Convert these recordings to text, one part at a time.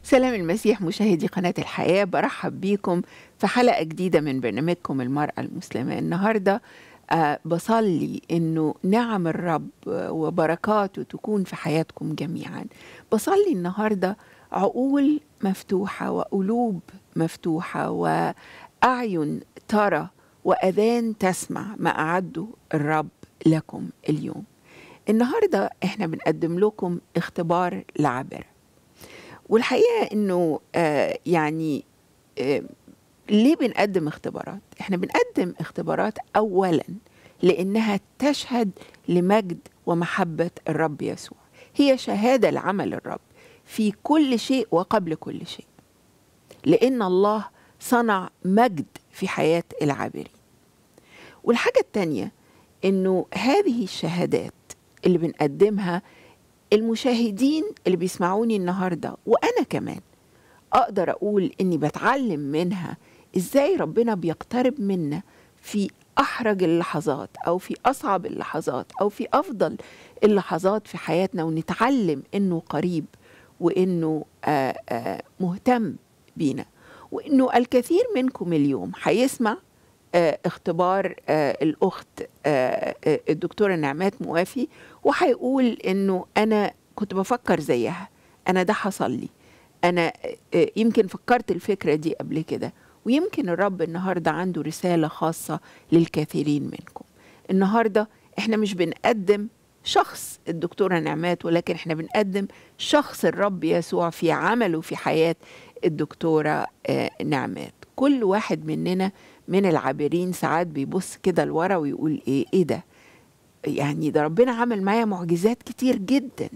سلام المسيح مشاهدي قناة الحياة، برحب بيكم في حلقة جديدة من برنامجكم المرأة المسلمة. النهاردة بصلي إنه نعم الرب وبركاته تكون في حياتكم جميعا. بصلي النهاردة عقول مفتوحة وقلوب مفتوحة وأعين ترى وأذان تسمع ما أعده الرب لكم اليوم. النهاردة احنا بنقدم لكم اختبار لعابرة، والحقيقة إنه ليه بنقدم اختبارات؟ إحنا بنقدم اختبارات أولاً لأنها تشهد لمجد ومحبة الرب يسوع، هي شهادة لعمل الرب في كل شيء وقبل كل شيء، لأن الله صنع مجد في حياة العابرين. والحاجة التانية إنه هذه الشهادات اللي بنقدمها المشاهدين اللي بيسمعوني النهاردة وأنا كمان أقدر أقول إني بتعلم منها إزاي ربنا بيقترب منا في أحرج اللحظات أو في أصعب اللحظات أو في أفضل اللحظات في حياتنا، ونتعلم إنه قريب وإنه مهتم بينا، وإنه الكثير منكم اليوم هيسمع اختبار الأخت الدكتورة نعمات موافي، وهيقول إنه أنا كنت بفكر زيها، أنا ده حصل لي، أنا يمكن فكرت الفكرة دي قبل كده، ويمكن الرب النهاردة عنده رسالة خاصة للكثيرين منكم. النهاردة احنا مش بنقدم شخص الدكتورة نعمات، ولكن احنا بنقدم شخص الرب يسوع في عمله في حياة الدكتورة نعمات. كل واحد مننا من العابرين ساعات بيبص كده لورا ويقول ايه ده، يعني ده ربنا عمل معايا معجزات كتير جدا،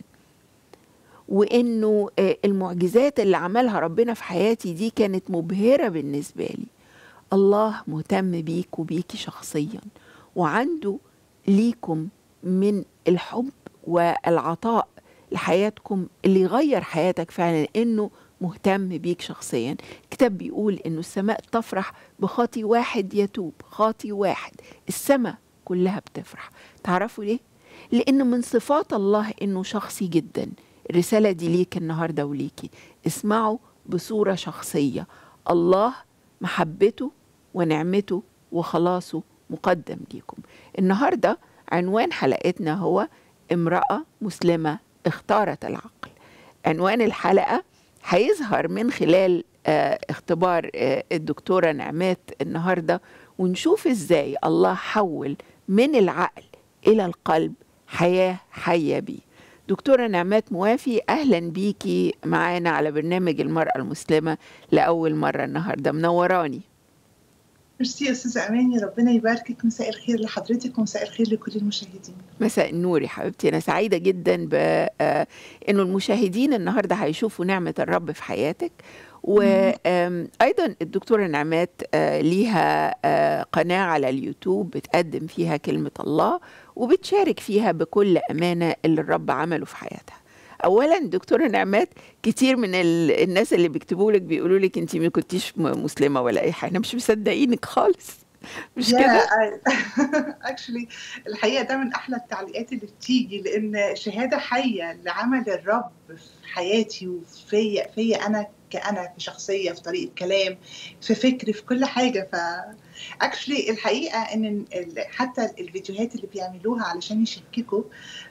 وإنه المعجزات اللي عملها ربنا في حياتي دي كانت مبهرة بالنسبة لي. الله مهتم بيك وبيكي شخصيا، وعنده ليكم من الحب والعطاء لحياتكم اللي يغير حياتك فعلا، إنه مهتم بيك شخصيا. الكتاب بيقول إنه السماء تفرح بخاطي واحد يتوب، خاطي واحد، السماء كلها بتفرح. تعرفوا ليه؟ لأنه من صفات الله إنه شخصي جدا. الرسالة دي ليك النهاردة وليكي، اسمعوا بصورة شخصية. الله محبته ونعمته وخلاصه مقدم ليكم. النهاردة عنوان حلقتنا هو امرأة مسلمة اختارت العقل. عنوان الحلقة هيظهر من خلال اختبار الدكتورة نعمات النهاردة، ونشوف ازاي الله حول من العقل إلى القلب حياة حية بيه. دكتورة نعمات موافي، أهلا بيكي معانا على برنامج المرأة المسلمة لأول مرة النهاردة، منوراني. ميرسي يا أستاذة أماني، ربنا يباركك. مساء الخير لحضرتك ومساء الخير لكل المشاهدين. مساء النور يا حبيبتي، أنا سعيدة جدا بأنه المشاهدين النهاردة هيشوفوا نعمة الرب في حياتك. وأيضا الدكتورة نعمات ليها قناة على اليوتيوب بتقدم فيها كلمة الله، وبتشارك فيها بكل أمانة اللي الرب عمله في حياتها. أولا دكتورة نعمات، كتير من الناس اللي بيكتبوا لك بيقولوا لك أنت ما كنتيش مسلمة ولا أي حاجة، مش مصدقينك خالص، مش كده؟ اكشلي الحقيقه ده من احلى التعليقات اللي بتيجي، لان شهاده حيه لعمل الرب في حياتي وفيا انا كأنا في شخصيه، في طريقه كلام، في فكري، في كل حاجه. اكشلي الحقيقه ان حتى الفيديوهات اللي بيعملوها علشان يشككوا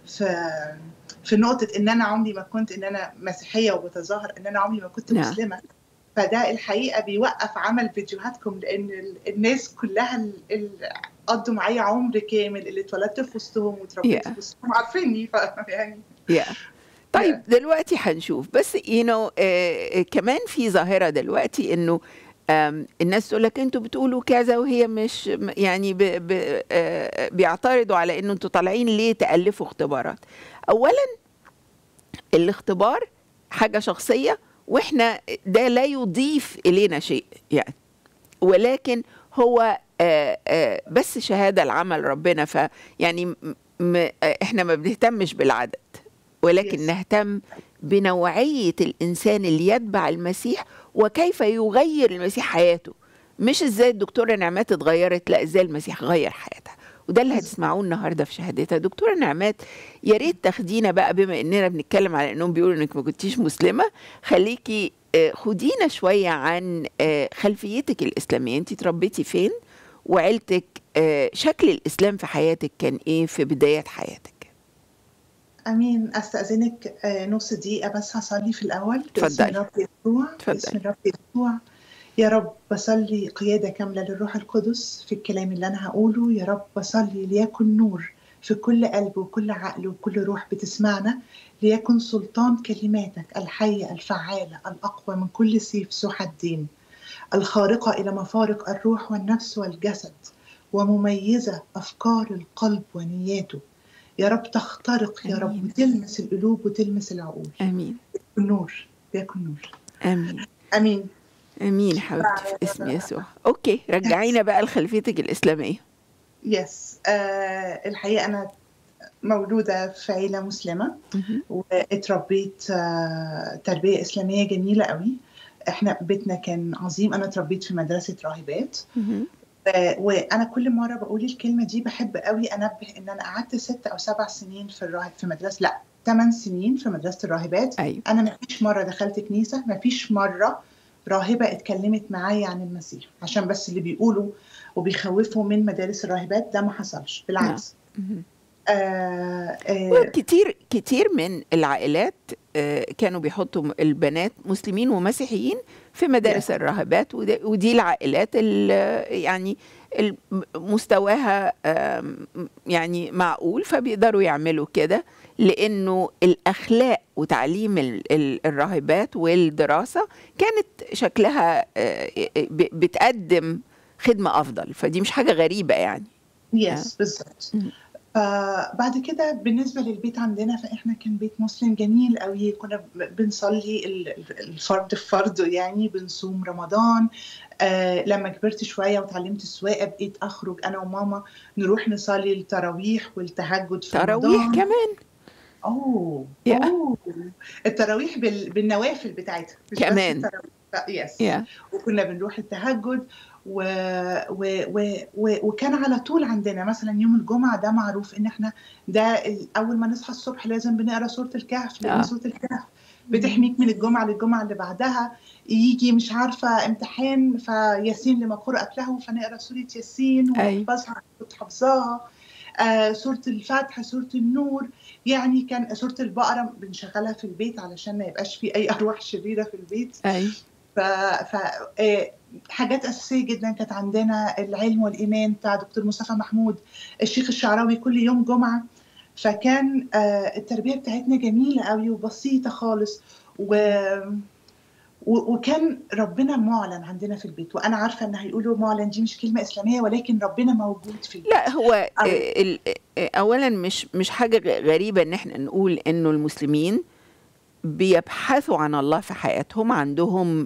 في نقطه ان انا عمري ما كنت، ان انا مسيحيه وبتظاهر ان انا عمري ما كنت مسلمه، فده الحقيقة بيوقف عمل فيديوهاتكم، لأن الناس كلها اللي قضوا معايا عمر كامل، اللي اتولدت في وسطهم وتربيت في وسطهم، عارفيني يعني طيب دلوقتي هنشوف، بس كمان في ظاهرة دلوقتي إنه الناس تقول لك انتوا بتقولوا كذا، وهي مش يعني بيعترضوا على انه انتوا طالعين ليه تألفوا اختبارات. اولا الاختبار حاجة شخصية، واحنا ده لا يضيف الينا شيء يعني، ولكن هو بس شهادة لعمل ربنا. فيعني احنا ما بنهتمش بالعدد، ولكن نهتم بنوعية الإنسان اللي يتبع المسيح وكيف يغير المسيح حياته، مش ازاي الدكتورة نعمات اتغيرت، لا ازاي المسيح غير حياتها. وده اللي هتسمعوه النهارده في شهادتها. دكتورة نعمات، يا ريت تاخدينا بقى، بما اننا بنتكلم على انهم بيقولوا انك ما كنتيش مسلمة، خليكي خدينا شوية عن خلفيتك الإسلامية. أنت تربيتي فين وعيلتك؟ شكل الإسلام في حياتك كان إيه في بداية حياتك؟ امين. استاذنك نص دقيقه بس هصلي في الاول. باسم اتفضلي. الرب يسوع، باسم اتفضلي. الرب يسوع. يا رب بصلي قياده كامله للروح القدس في الكلام اللي انا هقوله. يا رب بصلي ليكن نور في كل قلب وكل عقل وكل روح بتسمعنا، ليكن سلطان كلماتك الحيه الفعاله الاقوى من كل سيف ذو حدين، الخارقه الى مفارق الروح والنفس والجسد، ومميزه افكار القلب ونياته. يا رب تخترق يا رب آمين. وتلمس القلوب وتلمس العقول. آمين. يكن نور، يكن نور. آمين. امين. آمين حبيبتي في اسم يسوع. أوكي، رجعينا بقى لخلفيتك الإسلامية. يس. الحقيقه انا مولوده في عيله مسلمه واتربيت تربيه اسلاميه جميله قوي. احنا بيتنا كان عظيم. انا اتربيت في مدرسه راهبات. وانا كل مره بقول الكلمه دي بحب قوي انبه ان انا قعدت 6 أو 7 سنين في مدرسه، لا 8 سنين في مدرسه الراهبات. أيوة. انا ما فيش مره دخلت كنيسه، ما فيش مره راهبه اتكلمت معايا عن المسيح، عشان بس اللي بيقولوا وبيخوفوا من مدارس الراهبات ده ما حصلش، بالعكس. كتير من العائلات كانوا بيحطوا البنات مسلمين ومسيحيين في مدارس الراهبات، ودي العائلات اللي يعني مستواها يعني معقول، فبيقدروا يعملوا كده، لأنه الأخلاق وتعليم الراهبات والدراسة كانت شكلها بتقدم خدمة أفضل، فدي مش حاجة غريبة يعني. يس بالظبط. بعد كده بالنسبة للبيت عندنا، فإحنا كان بيت مسلم جميل قوي. كنا بنصلي الفرد في فرده، يعني بنصوم رمضان. لما كبرت شوية وتعلمت السواقة بقيت أخرج أنا وماما نروح نصلي التراويح والتهجد في تراويح رمضان. كمان. أوه التراويح بالنوافل بتاعتها، مش كمان. بس التراويح. يس. وكنا بنروح التهجد وكان على طول عندنا مثلا يوم الجمعة ده معروف ان احنا ده اول ما نصحى الصبح لازم بنقرا سورة الكهف، لان سورة الكهف بتحميك من الجمعة للجمعة اللي بعدها. يجي مش عارفة امتحان فياسين لما قرأت له فنقرا سورة ياسين ونحفظها، كنت حافظاها. سورة الفاتحة، سورة النور، يعني كان سورة البقرة بنشغلها في البيت علشان ما يبقاش في أي أرواح شريرة في البيت. حاجات أساسية جدا كانت عندنا. العلم والإيمان بتاع دكتور مصطفى محمود، الشيخ الشعراوي كل يوم جمعة. فكان التربية بتاعتنا جميلة قوي وبسيطة خالص، وكان ربنا معلن عندنا في البيت. وانا عارفه ان هيقولوا معلن دي مش كلمه اسلاميه، ولكن ربنا موجود في البيت. لا، هو اولا مش حاجه غريبه ان احنا نقول انه المسلمين بيبحثوا عن الله في حياتهم، عندهم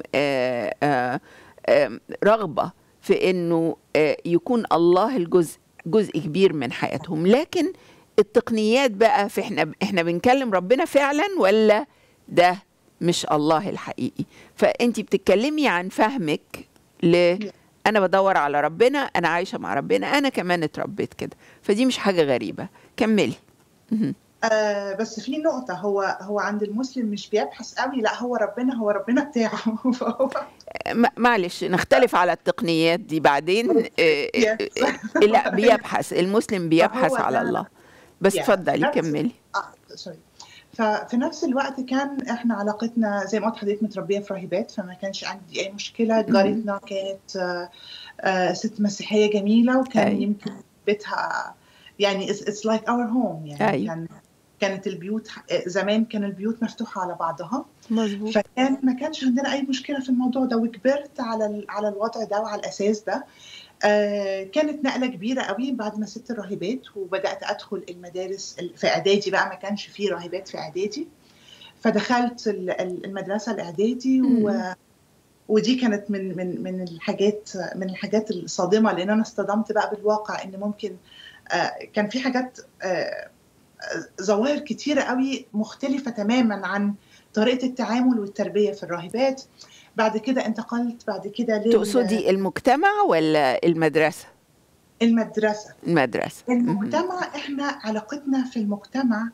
رغبه في انه يكون الله جزء كبير من حياتهم. لكن التقنيات بقى، في احنا بنكلم ربنا فعلا ولا ده مش الله الحقيقي؟ فانتي بتتكلمي عن فهمك انا بدور على ربنا، انا عايشه مع ربنا، انا كمان اتربيت كده، فدي مش حاجه غريبه. كملي. بس في نقطه، هو عند المسلم مش بيبحث قوي، لا هو ربنا بتاعه. معلش نختلف على التقنيات دي بعدين. لا، بيبحث المسلم بيبحث على الله. بس اتفضلي كملي. ففي نفس الوقت كان احنا علاقتنا زي ما قلت حضرتك متربيه في راهبات، فما كانش عندي اي مشكله. جارتنا كانت ست مسيحيه جميله، وكان يمكن بيتها يعني it's like our home يعني. كانت البيوت زمان كان البيوت مفتوحه على بعضها. مظبوط. فكان ما كانش عندنا اي مشكله في الموضوع ده، وكبرت على الوضع ده وعلى الاساس ده. كانت نقلة كبيرة قوي بعد ما سبت الراهبات وبدأت أدخل المدارس في إعدادي. بقى ما كانش فيه راهبات في إعدادي، فدخلت المدرسة الإعدادي ودي كانت من الحاجات الصادمة، لأن أنا اصطدمت بقى بالواقع إن ممكن كان في حاجات ظواهر كتيرة قوي مختلفة تماما عن طريقة التعامل والتربية في الراهبات. بعد كده انتقلت بعد كده تقصدي المجتمع ولا المدرسة؟ المدرسة. المجتمع. احنا علاقتنا في المجتمع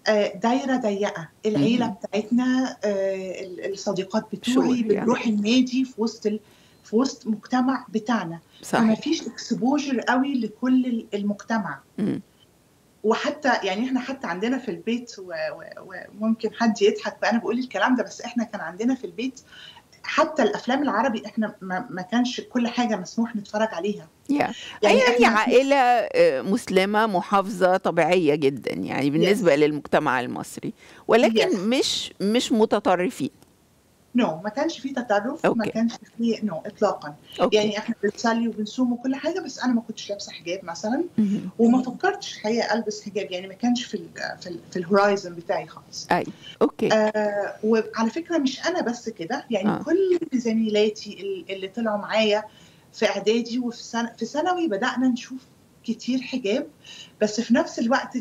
دايرة ضيقة، العيلة مهم. بتاعتنا، الصديقات شور بتوعي، يعني. بنروح النادي في وسط في وسط مجتمع بتاعنا، فما صحيح. فيش exposure قوي لكل المجتمع. مم. وحتى يعني احنا حتى عندنا في البيت وممكن حد يضحك بقى انا بقول الكلام ده، بس احنا كان عندنا في البيت حتى الافلام العربي احنا ما كانش كل حاجه مسموح نتفرج عليها. يعني يعني احنا عائلة مسلمة محافظة طبيعية جدا يعني بالنسبة يس للمجتمع المصري، ولكن يس مش متطرفين. نو، ما كانش فيه تطرف، ما اوكي. كانش فيه نو اطلاقا. اوكي. يعني احنا بنصلي وبنصوم وكل حاجه، بس انا ما كنتش لابسه حجاب مثلا، مهم. وما فكرتش الحقيقه البس حجاب، يعني ما كانش في الهورايزن بتاعي خالص. اي. اوكي. وعلى فكره مش انا بس كده، يعني اه. كل زميلاتي اللي طلعوا معايا في اعدادي وفي في ثانوي بدانا نشوف كتير حجاب، بس في نفس الوقت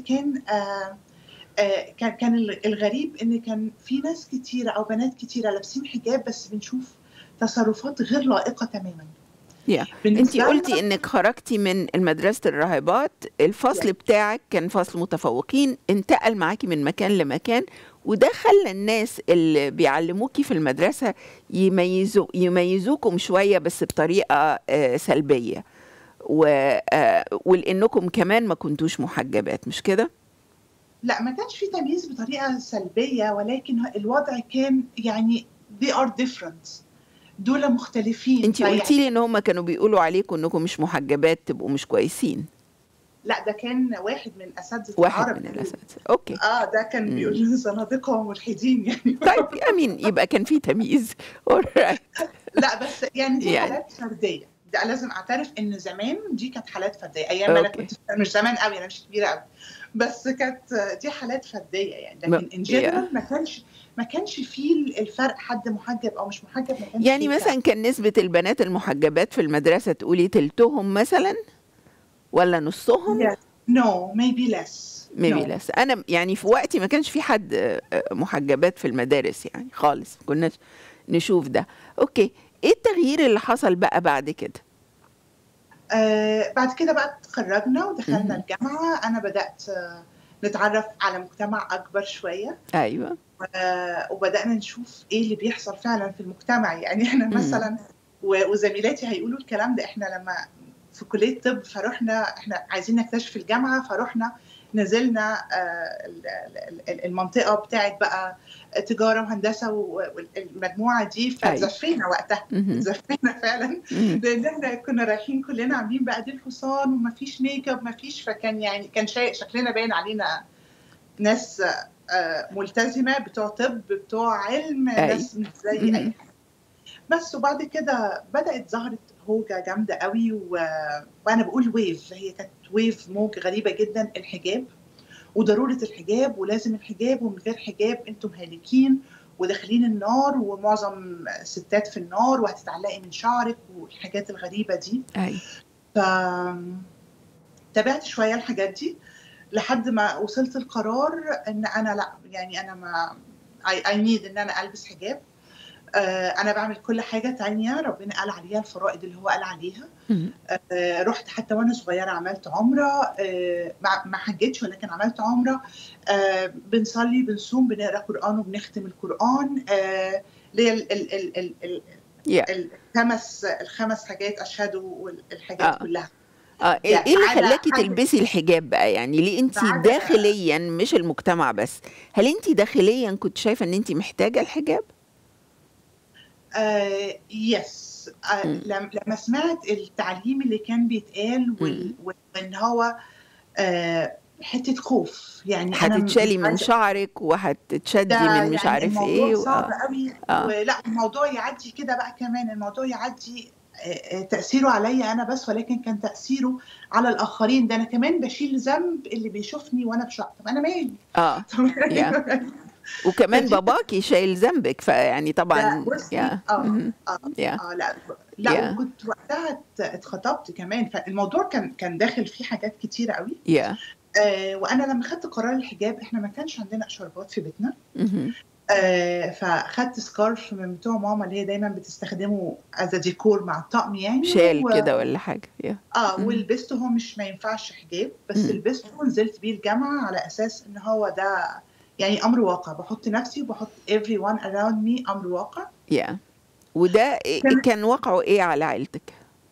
كان الغريب ان كان في ناس كتيره او بنات كتيره لابسين حجاب، بس بنشوف تصرفات غير لائقه تماما انتي بالنسبه قلتي لنا. انك خرجتي من مدرسة الراهبات، الفصل بتاعك كان فصل متفوقين، انتقل معاكي من مكان لمكان، وده خلى الناس اللي بيعلموكي في المدرسة يميزوكم شوية بس بطريقة سلبية، ولانكم كمان ما كنتوش محجبات، مش كده؟ لا، ما كانش في تمييز بطريقه سلبيه، ولكن الوضع كان يعني they are different، دول مختلفين انتي قلتي لي ان هم كانوا بيقولوا عليكم انكم مش محجبات تبقوا مش كويسين. لا، ده كان واحد من اساتذه واحد العربي. من الاساتذه. اوكي. ده كان بيقول مم. لنا زنادقه وملحدين يعني. طيب امين، يبقى كان في تمييز. alright. لا، بس يعني دي يعني. حالات فرديه، ده لازم اعترف ان زمان دي كانت حالات فرديه، ايام ما انا اوكي. كنت مش زمان قوي، انا مش كبيره قوي، بس كانت دي حالات فرديه يعني، م- لكن ان يا. جنرال ما كانش فيه الفرق حد محجب او مش محجب، ما كانش يعني فيه الكلام. مثلا كان نسبة البنات المحجبات في المدرسة تقولي تلتهم مثلا ولا نصهم؟ Yes. No, maybe less. ميبي No. لس. انا يعني في وقتي ما كانش في حد محجبات في المدارس يعني خالص، ما كناش نشوف ده. اوكي. ايه التغيير اللي حصل بقى بعد كده؟ بعد كده بقى اتخرجنا ودخلنا مهم. الجامعة، أنا بدأت نتعرف على مجتمع أكبر شوية، ايوه. وبدأنا نشوف إيه اللي بيحصل فعلا في المجتمع. يعني إحنا مم. مثلا وزميلاتي هيقولوا الكلام ده، إحنا لما في كلية طب إحنا عايزين نكتشف الجامعة، فرحنا نزلنا المنطقة بتاعت بقى تجارة وهندسة والمجموعة دي، ايوه. فتزفينا وقتها، مهم. اتزفينا فعلا، مهم. لان احنا كنا رايحين كلنا عاملين بقى دي الحصان ومفيش ميك اب مفيش، فكان يعني كان شكلنا باين علينا ناس ملتزمه، بتوع طب بتوع علم، ايوه. ناس مش زي اي مهم. حاجه. بس وبعد كده بدات ظهرت هوجه جامده قوي، وانا بقول ويف، هي كانت ويف، موج غريبه جدا، الحجاب وضروره الحجاب، ولازم الحجاب، ومن غير حجاب انتم هالكين وداخلين النار، ومعظم ستات في النار، وهتتعلقي من شعرك، والحاجات الغريبه دي. ايوه. فتابعت شويه الحاجات دي لحد ما وصلت القرار ان انا لا، يعني انا ما I need ان انا البس حجاب. انا بعمل كل حاجه تانية ربنا قال عليها، الفرائض اللي هو قال عليها. مهم. رحت حتى وانا صغيره عملت عمره، ما حجتش ولكن عملت عمره. بنصلي بنصوم بنقرا قران وبنختم القران، اللي هي يا. الخمس حاجات، اشهد والحاجات اه. كلها. ايه يعني اللي على خلاكي حاجه تلبسي الحجاب بقى؟ يعني ليه انت على داخليا مش المجتمع بس، هل انت داخليا كنت شايفة ان انت محتاجة الحجاب؟ يس. مم. لما سمعت التعليم اللي كان بيتقال مم. وان هو حته خوف، يعني انا مش هتتشالي من عايزه، شعرك وهتتشدي ده من مش يعني عارف الموضوع ايه صعب قوي، اه. ولا الموضوع يعدي كده بقى، كمان الموضوع يعدي تأثيره عليا أنا بس، ولكن كان تأثيره على الآخرين، ده أنا كمان بشيل ذنب اللي بيشوفني وأنا بشعر، طب أنا مالي؟ اه. طب يا. وكمان فدي باباكي شايل ذنبك، فيعني ده طبعا بصي يا مهم. يا. لا لا، يا. وكنت وقتها اتخطبت كمان، فالموضوع كان داخل فيه حاجات كتيرة قوي. يا. وانا لما خدت قرار الحجاب، احنا ما كانش عندنا شربات في بيتنا، مهم. فخدت سكارف من بتوع ماما اللي هي دايما بتستخدمه از ديكور مع الطقم يعني، شال كده ولا حاجة يا. مهم. ولبسته، هو مش ما ينفعش حجاب، بس مهم. لبسته ونزلت بيه الجامعة على اساس ان هو ده يعني امر واقع، بحط نفسي وبحط everyone around me امر واقع. وده كان واقعه ايه على عيلتك؟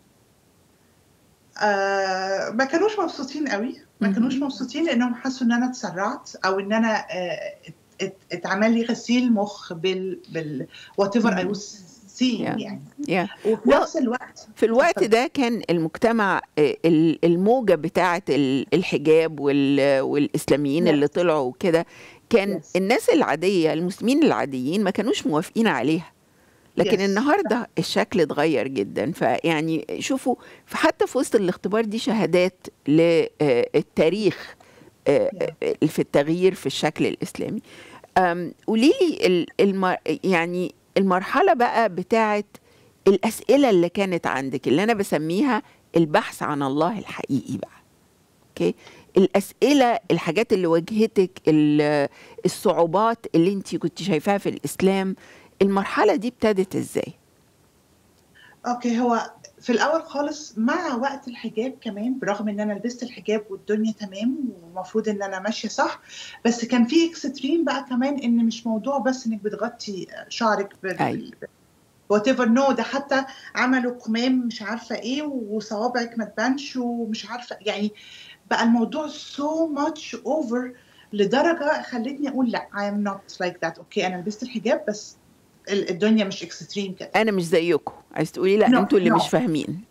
ما كانوش مبسوطين قوي، ما كانوش مبسوطين لانهم حسوا ان انا اتسرعت، او ان انا اتعمل لي غسيل مخ بال whatever I was seeing يعني. وفي نفس الوقت في الوقت ده كان المجتمع الموجة بتاعة الحجاب والإسلاميين اللي طلعوا وكده، كان الناس العادية المسلمين العاديين ما كانوش موافقين عليها، لكن النهاردة الشكل اتغير جدا. فيعني شوفوا حتى في وسط الاختبار دي شهادات للتاريخ في التغيير في الشكل الإسلامي. قوليلي يعني المرحلة بقى بتاعت الأسئلة اللي كانت عندك، اللي أنا بسميها البحث عن الله الحقيقي بقى. أوكي، الأسئلة، الحاجات اللي واجهتك، الصعوبات اللي انت كنت شايفاها في الإسلام، المرحلة دي ابتدت ازاي؟ اوكي، هو في الاول خالص مع وقت الحجاب كمان، برغم ان انا لبست الحجاب والدنيا تمام ومفروض ان انا ماشيه صح، بس كان في اكستريم بقى كمان، ان مش موضوع بس انك بتغطي شعرك وات ايفر، نو، ده حتى عملوا كمام مش عارفه ايه وصوابعك ما تبانش ومش عارفه، يعني بقى الموضوع so much over لدرجه خلتني اقول لا I am not like that. اوكي انا لبست الحجاب بس الدنيا مش اكستريم كده، انا مش زيكم. عايز تقولي لا انتوا اللي مش فاهمين؟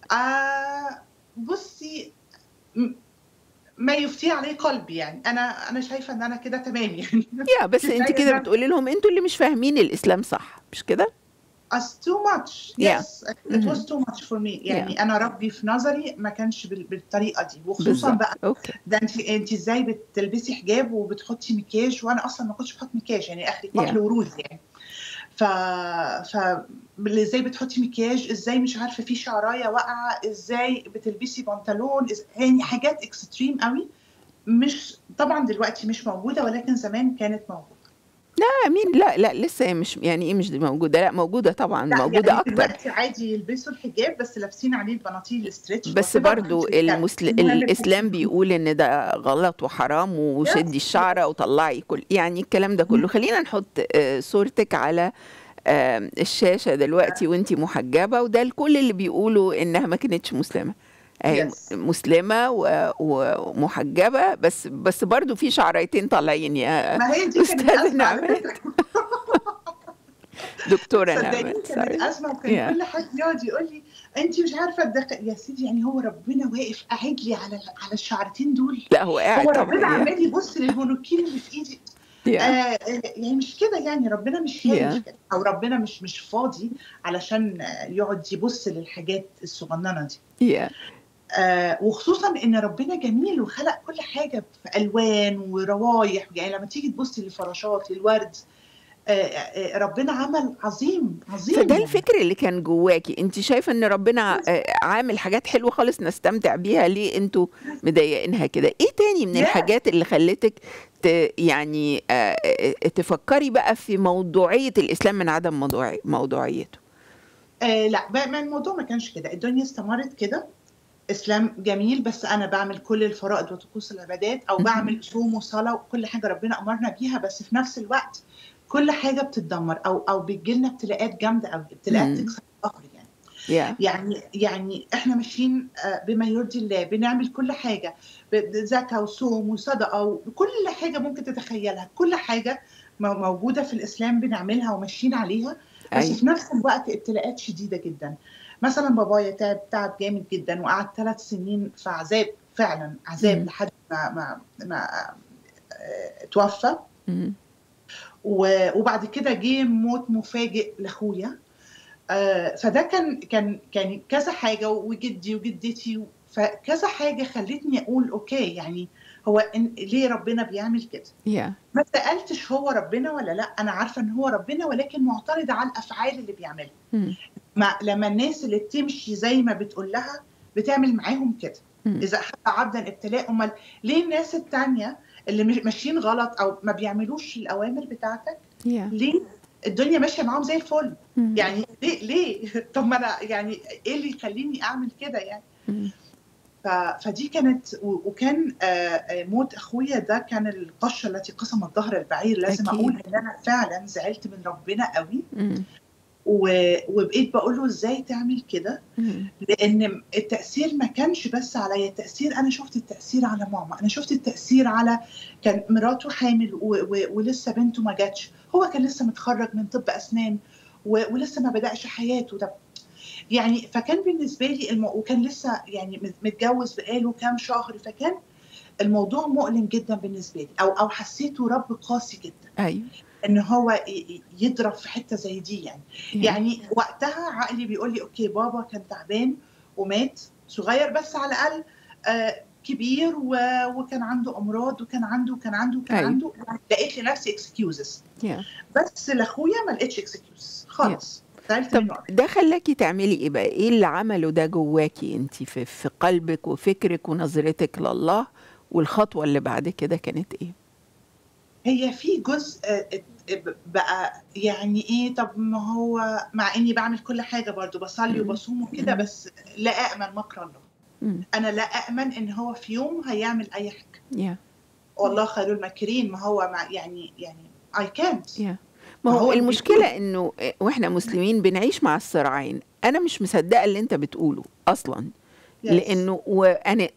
بصي، ما يفتي عليه قلبي، يعني انا شايفه ان انا كده تمام يعني. بس انت كده بتقولي لهم انتوا اللي مش فاهمين الاسلام، صح مش كده؟ too much. Yes, it was too much for me. يعني انا ربي في نظري ما كانش بالطريقه دي، وخصوصا بقى ده انت ازاي بتلبسي حجاب وبتحطي مكياج، وانا اصلا ما كنتش بحط مكياج، يعني اخري كحل وروج يعني. ازاي بتحطي مكياج، ازاي مش عارفه في شعرايه واقعه، ازاي بتلبسي بنطلون، يعني حاجات اكستريم قوي. مش طبعا دلوقتي مش موجوده، ولكن زمان كانت موجوده. لا مين، لا لسه مش، يعني ايه مش موجوده؟ لا موجوده طبعا، موجوده يعني اكتر. دلوقتي عادي يلبسوا الحجاب بس لابسين عليه البناطيل الستريتش، بس برضو الاسلام بيقول ان ده غلط وحرام، وشدي الشعره وطلعي كل، يعني الكلام ده كله. خلينا نحط صورتك على الشاشه دلوقتي وانتي محجبه، وده الكل اللي بيقولوا انها ما كانتش مسلمه. مسلمة ومحجبة، بس برضو في شعريتين طالعين يا ما هي دي كانت أزمة على فكرة. دكتورة نعمة، كانت أزمة، وكان كل حد يقعد يقول لي أنت مش عارفة يا سيدي، يعني هو ربنا واقف قاعد لي على الشعرتين دول؟ لا هو قاعد، هو ربنا عمال يبص للمونوكيل اللي في إيدي؟ يعني مش كده، يعني ربنا مش شايف كده، أو ربنا مش فاضي علشان يقعد يبص للحاجات الصغننة دي. وخصوصا ان ربنا جميل وخلق كل حاجه في الوان وروايح، يعني لما تيجي تبصي للفراشات للورد، ربنا عمل عظيم عظيم. فده يعني الفكر اللي كان جواكي، انت شايفه ان ربنا عامل حاجات حلوه خالص نستمتع بيها، ليه انتوا مضايقينها كده؟ ايه تاني من الحاجات اللي خلتك يعني تفكري بقى في موضوعيه الاسلام من عدم موضوعيته؟ لا بقى الموضوع ما كانش كده، الدنيا استمرت كده، اسلام جميل، بس انا بعمل كل الفرائض وطقوس العبادات، او بعمل صوم وصلاه وكل حاجه ربنا امرنا بيها، بس في نفس الوقت كل حاجه بتتدمر، او بيجي لنا ابتلاءات جامده قوي، ابتلاءات تكسر الظهر يعني. يعني احنا ماشيين بما يرضي الله، بنعمل كل حاجه، زكاه وصوم وصدقه وكل حاجه ممكن تتخيلها، كل حاجه موجوده في الاسلام بنعملها وماشيين عليها، بس في نفس الوقت ابتلاءات شديده جدا. مثلا بابايا تعب جامد جدا، وقعد 3 سنين في عذاب، فعلا عذاب، لحد ما توفى. وبعد كده جه موت مفاجئ لاخويا. فده كان كذا حاجه، وجدي وجدتي، فكذا حاجه خلتني اقول اوكي، يعني هو ليه ربنا بيعمل كده؟ ما سالتش هو ربنا ولا لا، انا عارفه ان هو ربنا، ولكن معترضه على الافعال اللي بيعملها. لما الناس اللي بتمشي زي ما بتقول لها بتعمل معاهم كده، اذا اخذت عبدا ابتلاء، امال ليه الناس التانية اللي ماشيين غلط او ما بيعملوش الاوامر بتاعتك ليه الدنيا ماشيه معاهم زي الفل؟ يعني ليه طب ما انا يعني ايه اللي يخليني اعمل كده يعني؟ فدي كانت وكان موت اخويا ده كان القشه التي قسمت ظهر البعير. لازم أكيد. اقول ان انا فعلا زعلت من ربنا قوي، مم. وبقيت بقول له ازاي تعمل كده، مم. لان التاثير ما كانش بس عليا، التاثير انا شفت التاثير على ماما، انا شفت التاثير على كان مراته حامل ولسه بنته ما جاتش، هو كان لسه متخرج من طب اسنان ولسه ما بدأش حياته ده يعني. فكان بالنسبه لي وكان لسه يعني متجوز بقاله كام شهر، فكان الموضوع مؤلم جدا بالنسبه لي، او حسيته رب قاسي جدا أيوه. ان هو يضرب في حته زي دي يعني. Yeah. يعني وقتها عقلي بيقول لي اوكي بابا كان تعبان ومات صغير، بس على الاقل كبير وكان عنده امراض وكان أيوه. عنده لقيت لنفسي اكسكيوزز، Yeah. بس لاخويا ما لقيتش اكسكيوز Yeah. خالص. زعلت طب منه قوي. ده خلاكي تعملي ايه بقى؟ ايه اللي عمله ده جواكي انت في قلبك وفكرك ونظرتك لله، والخطوة اللي بعد كده كانت ايه؟ هي في جزء بقى يعني ايه، طب ما هو مع اني بعمل كل حاجه برضو بصلي مم. وبصوم وكده، مم. بس لا أأمن مكر الله. مم. انا لا أأمن ان هو في يوم هيعمل اي حاجه. Yeah. والله خير الماكرين، ما هو يعني I can't. Yeah. ما هو فهو اللي بيقول. المشكلة انه واحنا مسلمين بنعيش مع الصراعين. انا مش مصدقة اللي انت بتقوله اصلا، Yes. لانه وانا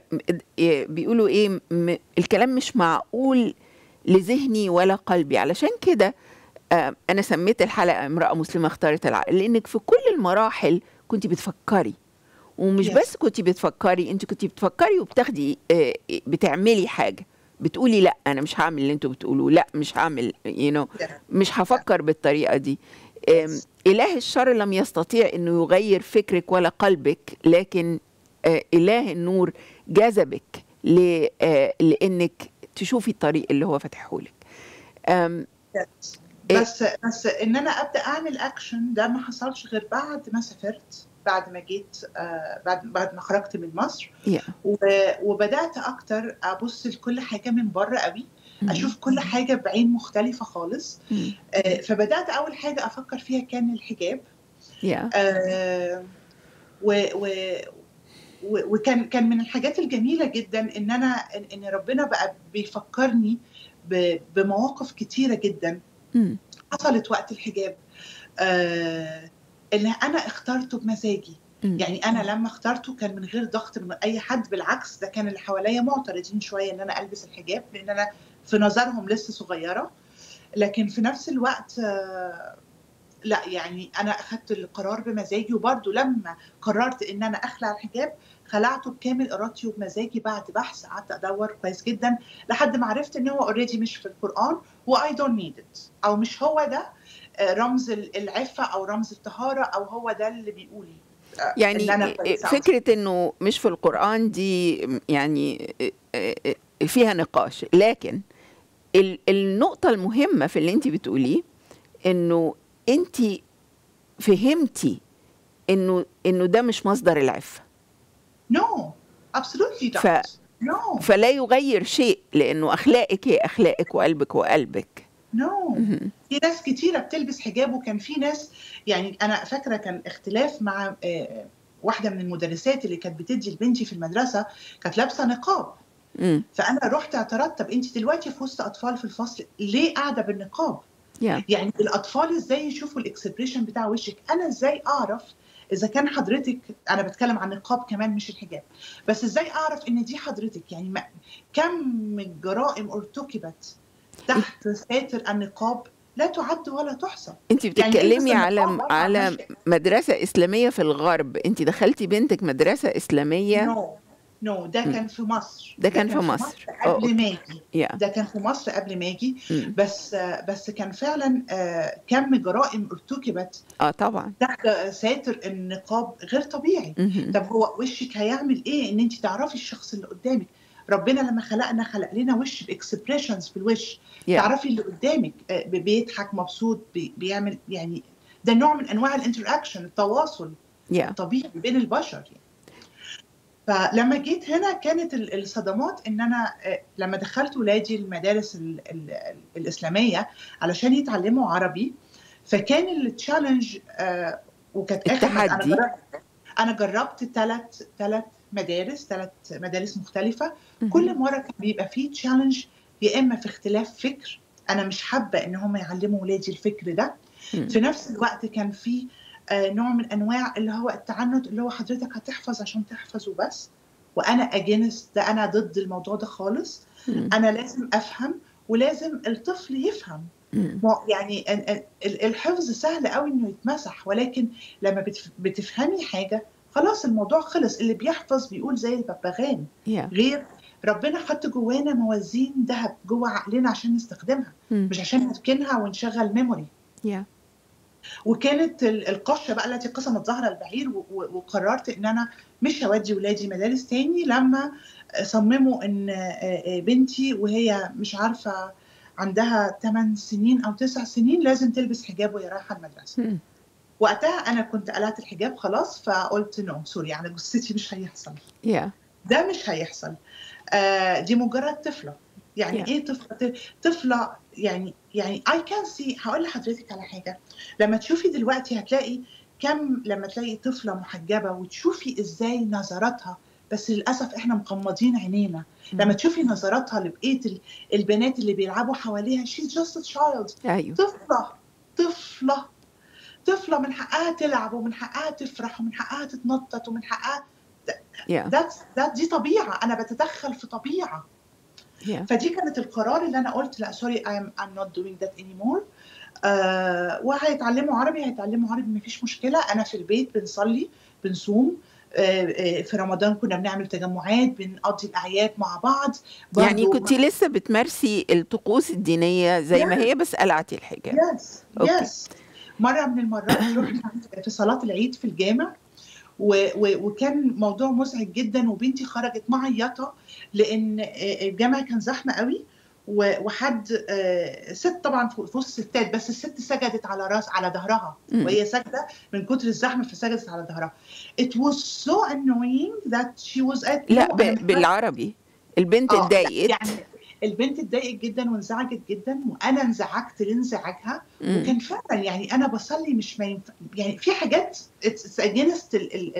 بيقولوا ايه، الكلام مش معقول لذهني ولا قلبي. علشان كده انا سميت الحلقة امرأة مسلمة اختارت العقل، لانك في كل المراحل كنت بتفكري، ومش Yes. بس كنت بتفكري، انت كنت بتفكري وبتاخدي بتعملي حاجة، بتقولي لا انا مش هعمل اللي انتوا بتقولوه، لا مش هعمل Yeah. مش هفكر بالطريقة دي. Yes. إله الشر لم يستطيع انه يغير فكرك ولا قلبك، لكن إله النور جذبك لانك تشوفي الطريق اللي هو فتحه لك. Yes. بس ان انا ابدا اعمل اكشن ده ما حصلش غير بعد ما سافرت، بعد ما جيت، بعد ما خرجت من مصر. Yeah. وبدات اكتر ابص لكل حاجه من بره قوي، مم. اشوف كل حاجه بعين مختلفه خالص. مم. فبدات اول حاجه افكر فيها كان الحجاب. Yeah. وكان من الحاجات الجميله جدا ان ربنا بقى بيفكرني بمواقف كتيره جدا مم. حصلت وقت الحجاب، اللي انا اخترته بمزاجي. مم. يعني انا لما اخترته كان من غير ضغط من اي حد، بالعكس ده كان اللي حواليا معترضين شويه ان انا البس الحجاب، لان انا في نظرهم لسه صغيره. لكن في نفس الوقت لا، يعني انا اخدت القرار بمزاجي، وبرده لما قررت ان انا اخلع الحجاب خلعته بكامل ارادتي وبمزاجي بعد بحث، قعدت ادور كويس جدا لحد ما عرفت ان هو اوريدي مش في القران، واي دونت نيد ات، او مش هو ده رمز العفه او رمز الطهاره، او هو ده اللي بيقول يعني ان انا كويسه. فكرة انه مش في القرآن دي يعني فيها نقاش، لكن النقطة المهمة في اللي انت بتقوليه انه انت فهمتي انه ده مش مصدر العفة. نو absolutely not. No. فلا يغير شيء، لانه اخلاقك هي اخلاقك وقلبك وقلبك. نو. في ناس كتيرة بتلبس حجاب، وكان في ناس، يعني أنا فاكرة كان اختلاف مع واحدة من المدرسات اللي كانت بتدي لبنتي في المدرسة، كانت لابسة نقاب. فأنا رحت اعترضت، طب أنت دلوقتي في وسط أطفال في الفصل ليه قاعدة بالنقاب؟ يعني الأطفال إزاي يشوفوا الإكسبريشن بتاع وشك؟ أنا إزاي أعرف إذا كان حضرتك، أنا بتكلم عن النقاب كمان مش الحجاب، بس إزاي أعرف إن دي حضرتك؟ يعني كم من جرائم ارتكبت تحت ساتر النقاب لا تعد ولا تحصى. انت بتتكلمي يعني على مدرسة إسلامية في الغرب، انت دخلتي بنتك مدرسة إسلامية؟ نو ده كان في مصر. ده كان في مصر قبل ما اجي. ده كان في مصر قبل ما اجي. بس كان فعلا كم جرائم ارتكبت طبعا تحت ساتر النقاب غير طبيعي. طب هو وشك هيعمل ايه ان انت تعرفي الشخص اللي قدامك؟ ربنا لما خلقنا خلق لنا وش باكسبريشنز في الوش. تعرفي اللي قدامك بيضحك مبسوط بيعمل، يعني ده نوع من انواع الانتراكشن، التواصل الطبيعي بين البشر يعني. فلما جيت هنا كانت الصدمات ان انا لما دخلت ولادي المدارس الاسلاميه علشان يتعلموا عربي، فكان التشالنج وكانت التحدي. انا جربت ثلاث ثلاث مدارس مختلفة. كل مرة كان بيبقى فيه تشالنج، يا إما في اختلاف فكر، أنا مش حابة إن هم يعلموا ولادي الفكر ده. في نفس الوقت كان فيه نوع من أنواع اللي هو التعنت، اللي هو حضرتك هتحفظ عشان تحفظ وبس، وأنا أجينست ده، أنا ضد الموضوع ده خالص. أنا لازم أفهم ولازم الطفل يفهم. يعني الحفظ سهل قوي إنه يتمسح، ولكن لما بتفهمي حاجة خلاص الموضوع خلص. اللي بيحفظ بيقول زي الببغان. غير ربنا حط جوانا موازين ذهب جوه عقلنا عشان نستخدمها، مش عشان نركنها ونشغل ميموري. وكانت القشه بقى التي قسمت ظهر البعير، وقررت ان انا مش هودي ولادي مدارس تاني لما صمموا ان بنتي وهي مش عارفه عندها 8 سنين او 9 سنين لازم تلبس حجاب وهي رايحه المدرسه. وقتها انا كنت قلعت الحجاب خلاص، فقلت نو سوري، على جثتي مش هيحصل. ده مش هيحصل. دي مجرد طفله. يعني ايه طفله؟ يعني I can see. هقول لحضرتك على حاجه، لما تشوفي دلوقتي هتلاقي لما تلاقي طفله محجبه وتشوفي ازاي نظراتها، بس للاسف احنا مغمضين عينينا. لما تشوفي نظراتها لبقيه البنات اللي بيلعبوا حواليها، she's just a child. طفله من حقها تلعب، ومن حقها تفرح، ومن حقها تتنطط، ومن حقها دي طبيعه. انا بتدخل في طبيعه. فدي كانت القرار اللي انا قلت لا سوري، I'm not doing that anymore. وهيتعلموا عربي مفيش مشكله. انا في البيت بنصلي بنصوم. في رمضان كنا بنعمل تجمعات، بنقضي الاعياد مع بعض. يعني كنت لسه بتمارسي الطقوس الدينيه زي ما هي، بس قلعتي الحجاب. يس. مره من المرات رحنا في صلاه العيد في الجامع، وكان موضوع مزعج جدا، وبنتي خرجت معيطه لان الجامع كان زحمه قوي، وحد ست طبعا في وسط الستات، بس الست سجدت على ظهرها وهي ساجده من كتر الزحمه، فسجدت على ظهرها. It was so annoying that she was at لا بالعربي البنت اتضايقت. يعني البنت اتضايقت جدا وانزعجت جدا، وانا انزعجت لانزعاجها. وكان فعلا يعني انا بصلي مش يعني في حاجات against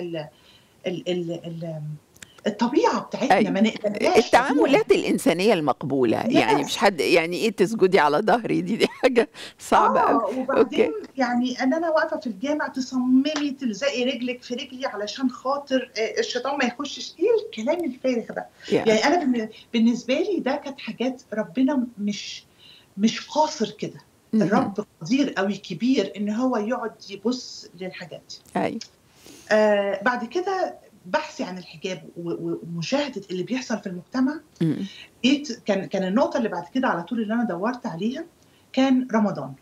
الطبيعه بتاعتنا ما نقدرش. التعاملات الانسانيه المقبوله. يعني مش حد يعني ايه تسجدي على ظهري، دي حاجه صعبه قوي. وبعدين يعني ان انا واقفه في الجامع تصممي تلزقي رجلك في رجلي علشان خاطر الشيطان ما يخشش. ايه الكلام الفارغ ده؟ يعني انا بالنسبه لي ده كانت حاجات ربنا مش قاصر كده. الرب قدير قوي كبير ان هو يقعد يبص للحاجات. بعد كده بحثي عن الحجاب ومشاهده اللي بيحصل في المجتمع، كان النقطه اللي بعد كده على طول اللي انا دورت عليها كان رمضان.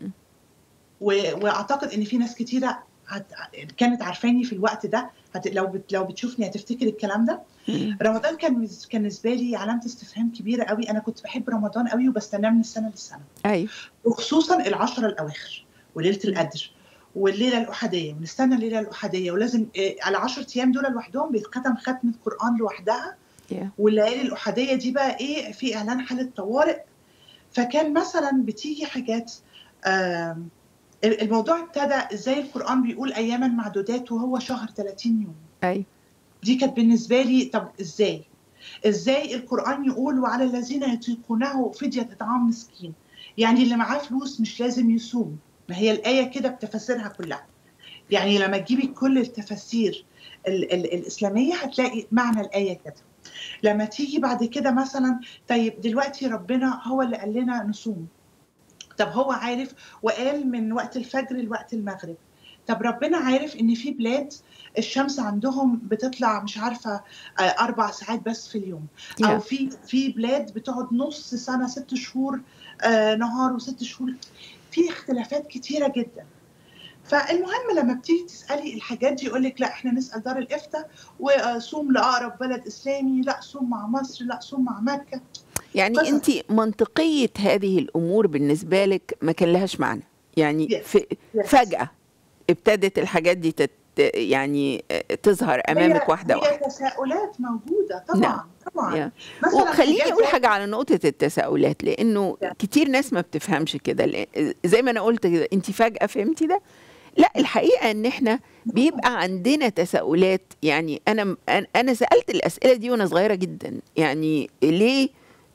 واعتقد ان في ناس كتيره كانت عارفاني في الوقت ده، لو بتشوفني هتفتكر الكلام ده. رمضان كان بالنسبه لي علامه استفهام كبيره قوي. انا كنت بحب رمضان قوي وبستناه من السنه للسنه. وخصوصا العشرة الاواخر وليله القدر والليله الاحاديه، ونستنى الليله الاحاديه، ولازم على 10 ايام دول لوحدهم بيتختم ختمه قران لوحدها. والليالي الاحاديه دي بقى ايه، في اعلان حاله طوارئ. فكان مثلا بتيجي حاجات الموضوع ابتدى ازاي القران بيقول اياما معدودات وهو شهر 30 يوم. دي كانت بالنسبه لي طب ازاي القران يقول وعلى الذين يطيقونه فديه اطعام مسكين؟ يعني اللي معاه فلوس مش لازم يصوم. ما هي الآية كده بتفاسيرها كلها. يعني لما تجيبي كل التفاسير الإسلامية هتلاقي معنى الآية كده. لما تيجي بعد كده مثلا، طيب دلوقتي ربنا هو اللي قال لنا نصوم. طب هو عارف وقال من وقت الفجر لوقت المغرب. طب ربنا عارف ان في بلاد الشمس عندهم بتطلع مش عارفه 4 ساعات بس في اليوم، او في بلاد بتقعد نص سنه 6 شهور نهار و6 شهور. في اختلافات كتيره جدا. فالمهم لما بتيجي تسالي الحاجات دي يقول لك لا احنا نسال دار الافتاء وصوم لاقرب بلد اسلامي، لا صوم مع مصر، لا صوم مع مكه. يعني انت منطقيه هذه الامور بالنسبه لك ما كان لهاش معنى. يعني فجاه ابتدت الحاجات دي يعني تظهر امامك واحده واحده. هي تساؤلات موجوده طبعا. طبعا. وخليني اقول حاجه على نقطه التساؤلات، لانه كتير ناس ما بتفهمش كده. زي ما انا قلت كده، انت فجاه فهمتي ده، لا الحقيقة ان احنا بيبقى عندنا تساؤلات. يعني انا سألت الأسئلة دي وانا صغيرة جدا، يعني ليه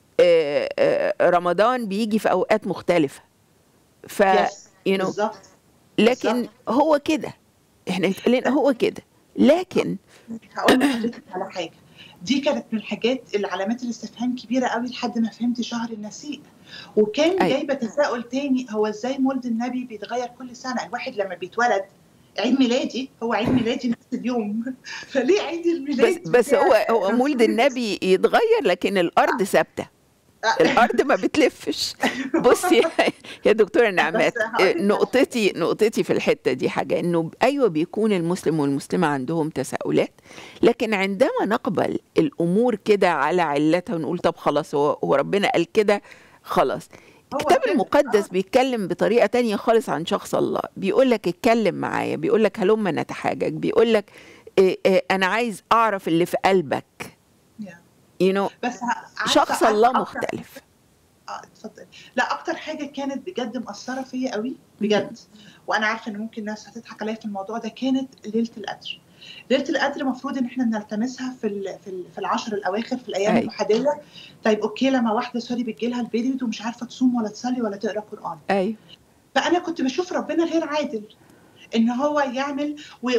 رمضان بيجي في اوقات مختلفة، ف يس you know بالظبط. لكن هو كده، احنا اتقالنا هو كده. لكن هقول لحضرتك على حاجه، دي كانت من الحاجات العلامات الاستفهام كبيره قوي لحد ما فهمت شهر النسيء. وكان اي جايبه تساؤل تاني، هو ازاي مولد النبي بيتغير كل سنه؟ الواحد لما بيتولد عيد ميلادي هو عيد ميلادي نفس اليوم فليه عيد الميلاد بس بتاع هو مولد رسول الله؟ النبي يتغير لكن الارض ثابته، الارض ما بتلفش. بصي يا دكتوره بس نعمات، هقول لك على نقطتي في الحته دي حاجه، انه ايوه بيكون المسلم والمسلمه عندهم تساؤلات، لكن عندما نقبل الامور كده على علتها ونقول طب خلاص هو ربنا قال كده خلاص. هو الكتاب كده المقدس بيتكلم بطريقه تانية خالص عن شخص الله، بيقول لك اتكلم معايا، بيقول لك هلما نتحاجج، بيقول لك انا عايز اعرف اللي في قلبك. you know بس شخص الله مختلف. اتفضل. لا اكتر حاجه كانت بجد مأثره فيا قوي بجد، وانا عارفه ان ممكن ناس هتضحك عليا في الموضوع ده، كانت ليله القدر. ليله القدر المفروض ان احنا بنلتمسها في العشر الاواخر في الايام الاحاديه. طيب اوكي، لما واحده سوري بتجيلها البيريود ومش عارفه تصوم ولا تصلي ولا تقرا قران، ايوه فانا كنت بشوف ربنا غير عادل ان هو يعمل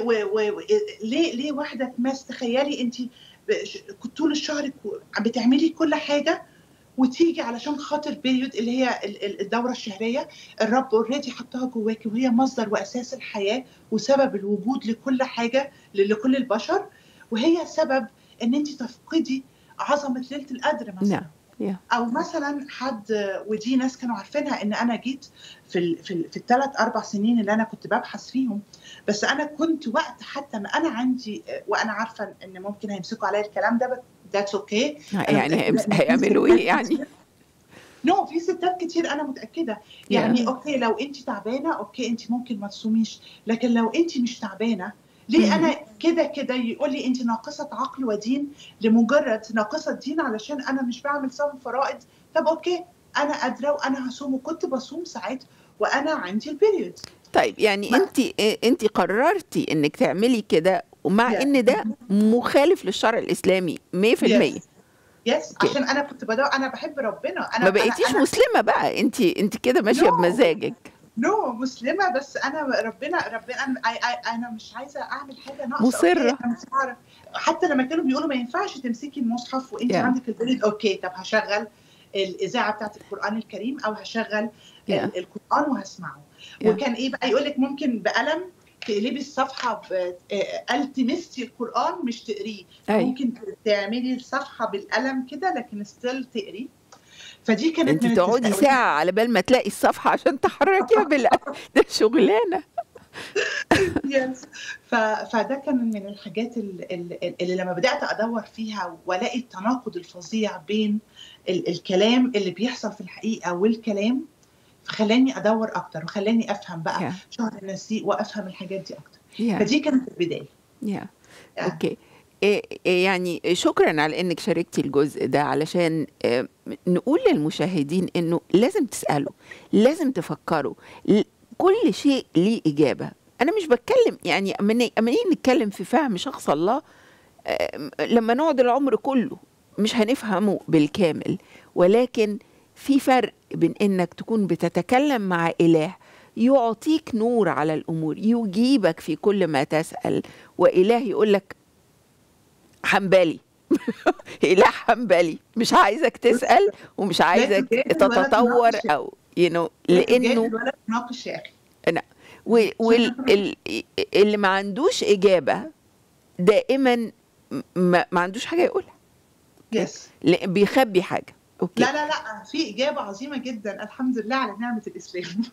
ليه واحده تماس؟ تخيلي انت طول الشهر بتعملي كل حاجه وتيجي علشان خاطر بيريود اللي هي الدوره الشهريه، الرب اوريدي حطها جواكي وهي مصدر واساس الحياه وسبب الوجود لكل حاجه لكل البشر، وهي سبب ان انت تفقدي عظمه ليله القدر مثلا. او مثلا حد، ودي ناس كانوا عارفينها، ان انا جيت في الثلاث 4 سنين اللي انا كنت ببحث فيهم، بس انا كنت وقت حتى ما انا عندي، وانا عارفه ان ممكن هيمسكوا عليا الكلام ده، ذاتس اوكي. يعني هيعملوا ايه يعني؟ نو في ستات كتير انا متاكده يعني اوكي لو انت تعبانه اوكي انت ممكن ما تصوميش، لكن لو انت مش تعبانه ليه انا كده يقول لي انت ناقصه عقل ودين لمجرد ناقصه دين علشان انا مش بعمل صوم فرائض؟ طب اوكي انا قادره وانا هصوم، وكنت بصوم ساعات وانا عندي البيريود. طيب يعني انت قررتي انك تعملي كده، ومع ان ده مخالف للشرع الاسلامي 100%. يس عشان انا كنت انا بحب ربنا، انا ما بقيتيش مسلمه بقى، انت كده ماشيه بمزاجك. مسلمه، بس انا ربنا انا مش عايزه اعمل حاجه ناقصه. مصره. انا مش عارف، حتى لما كانوا بيقولوا ما ينفعش تمسكي المصحف وانت عندك البريد، اوكي طب هشغل الاذاعه بتاعت القران الكريم او هشغل القران وهسمعه. وكان ايه بقى يقول لك ممكن بقلم تقلبي الصفحه التمستي القران مش تقريه، ممكن تعملي الصفحه بالقلم كده لكن ستيل تقري. فدي كانت انت تقعدي ساعه على بال ما تلاقي الصفحه عشان تحركيها بالقلم، ده شغلانه. فده كان من الحاجات اللي لما بدات ادور فيها والاقي التناقض الفظيع بين الكلام اللي بيحصل في الحقيقه والكلام، فخلاني ادور اكتر وخلاني افهم بقى شهر النسيء وافهم الحاجات دي اكتر. فدي كانت البدايه. اوكي. يعني شكرا على انك شاركتي الجزء ده، علشان نقول للمشاهدين انه لازم تسالوا، لازم تفكروا، كل شيء ليه اجابه. انا مش بتكلم يعني اما نتكلم في فهم شخص الله، لما نقعد العمر كله مش هنفهمه بالكامل، ولكن في فرق بين انك تكون بتتكلم مع اله يعطيك نور على الامور، يجيبك في كل ما تسال، واله يقول لك حنبلي اله حنبلي مش عايزك تسال ومش عايزك تتطور او لانه ولا تناقش يا اخي. واللي ما عندوش اجابه دائما ما عندوش حاجه يقولها. بيخبي حاجه. أوكي. لا في إجابة عظيمة جدا، الحمد لله على نعمة الإسلام.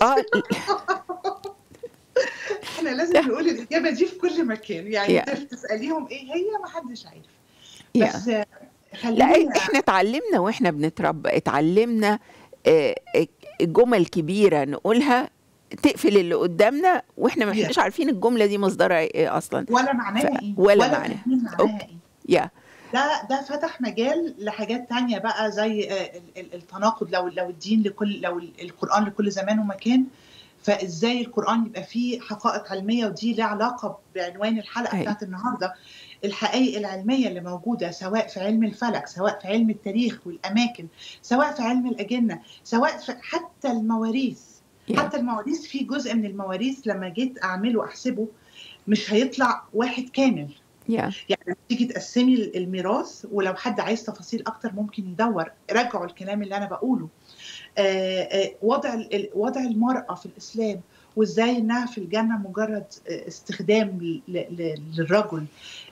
احنا لازم نقول الإجابة دي في كل مكان، يعني تسأليهم إيه هي ما حدش عارف. بس لا احنا اتعلمنا واحنا بنتربى، اتعلمنا جمل كبيرة نقولها تقفل اللي قدامنا واحنا ما احناش عارفين الجملة دي مصدرها ايه أصلا ولا معناها ايه ولا معناها ايه. ده فتح مجال لحاجات تانية بقى زي التناقض، لو الدين لكل، لو القرآن لكل زمان ومكان، فازاي القرآن يبقى فيه حقائق علمية، ودي لها علاقة بعنوان الحلقة بتاعت النهاردة، الحقائق العلمية اللي موجودة سواء في علم الفلك، سواء في علم التاريخ والأماكن، سواء في علم الأجنة، سواء في حتى المواريث. حتى المواريث، في جزء من المواريث لما جيت أعمله أحسبه مش هيطلع واحد كامل. يعني تيجي تقسمي الميراث، ولو حد عايز تفاصيل أكتر ممكن يدور، راجعوا الكلام اللي أنا بقوله. وضع المرأة في الإسلام، وإزاي إنها في الجنة مجرد استخدام للرجل،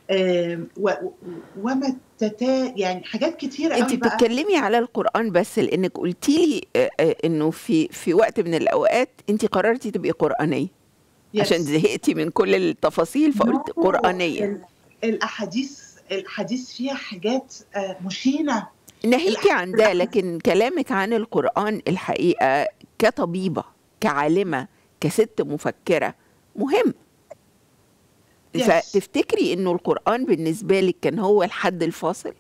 وما يعني حاجات كتيرة قوي. انت بتتكلمي على القرآن بس لأنك قلتي لي إنه في وقت من الأوقات انت قررتي تبقي قرآنية عشان زهقتي من كل التفاصيل، فقلت قرآنية. الحديث فيها حاجات مشينة، ناهيكي عن ده، لكن كلامك عن القرآن الحقيقة كطبيبة، كعالمة، كست مفكرة مهم. فتفتكري إنه القرآن بالنسبة لك كان هو الحد الفاصل؟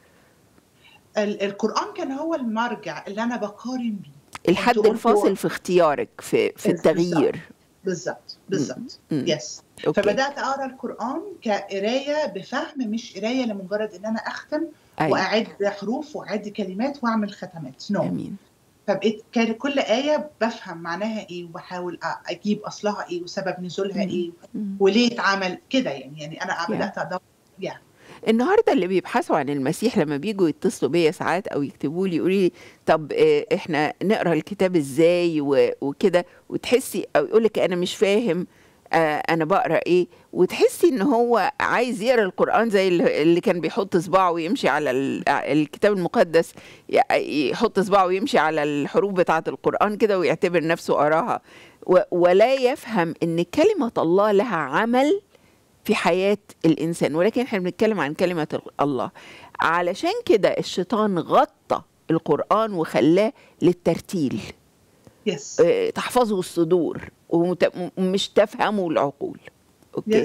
القرآن كان هو المرجع اللي أنا بقارن بيه، الحد الفاصل في اختيارك، في التغيير. بالظبط. يس. فبدأت أقرأ القرآن كقراية بفهم، مش قراية لمجرد إن أنا أختم وأعد حروف وأعد كلمات وأعمل ختمات. أمين. فبقيت كان كل آية بفهم معناها إيه، وبحاول أجيب أصلها إيه، وسبب نزولها إيه، وليه اتعمل كده. يعني أنا بدأت أدور. النهارده اللي بيبحثوا عن المسيح لما بيجوا يتصلوا بيا ساعات او يكتبوا لي يقولوا لي طب احنا نقرا الكتاب ازاي وكده، وتحسي او يقول لك انا مش فاهم انا بقرا ايه، وتحسي ان هو عايز يقرا القرآن زي اللي كان بيحط صباعه ويمشي على الكتاب المقدس، يحط صباعه ويمشي على الحروف بتاعه القرآن كده ويعتبر نفسه قراها، ولا يفهم ان كلمة الله لها عمل في حياة الإنسان. ولكن احنا بنتكلم عن كلمة الله. علشان كده الشيطان غطى القرآن وخلاه للترتيل، تحفظه الصدور ومش تفهمه العقول. اوكي.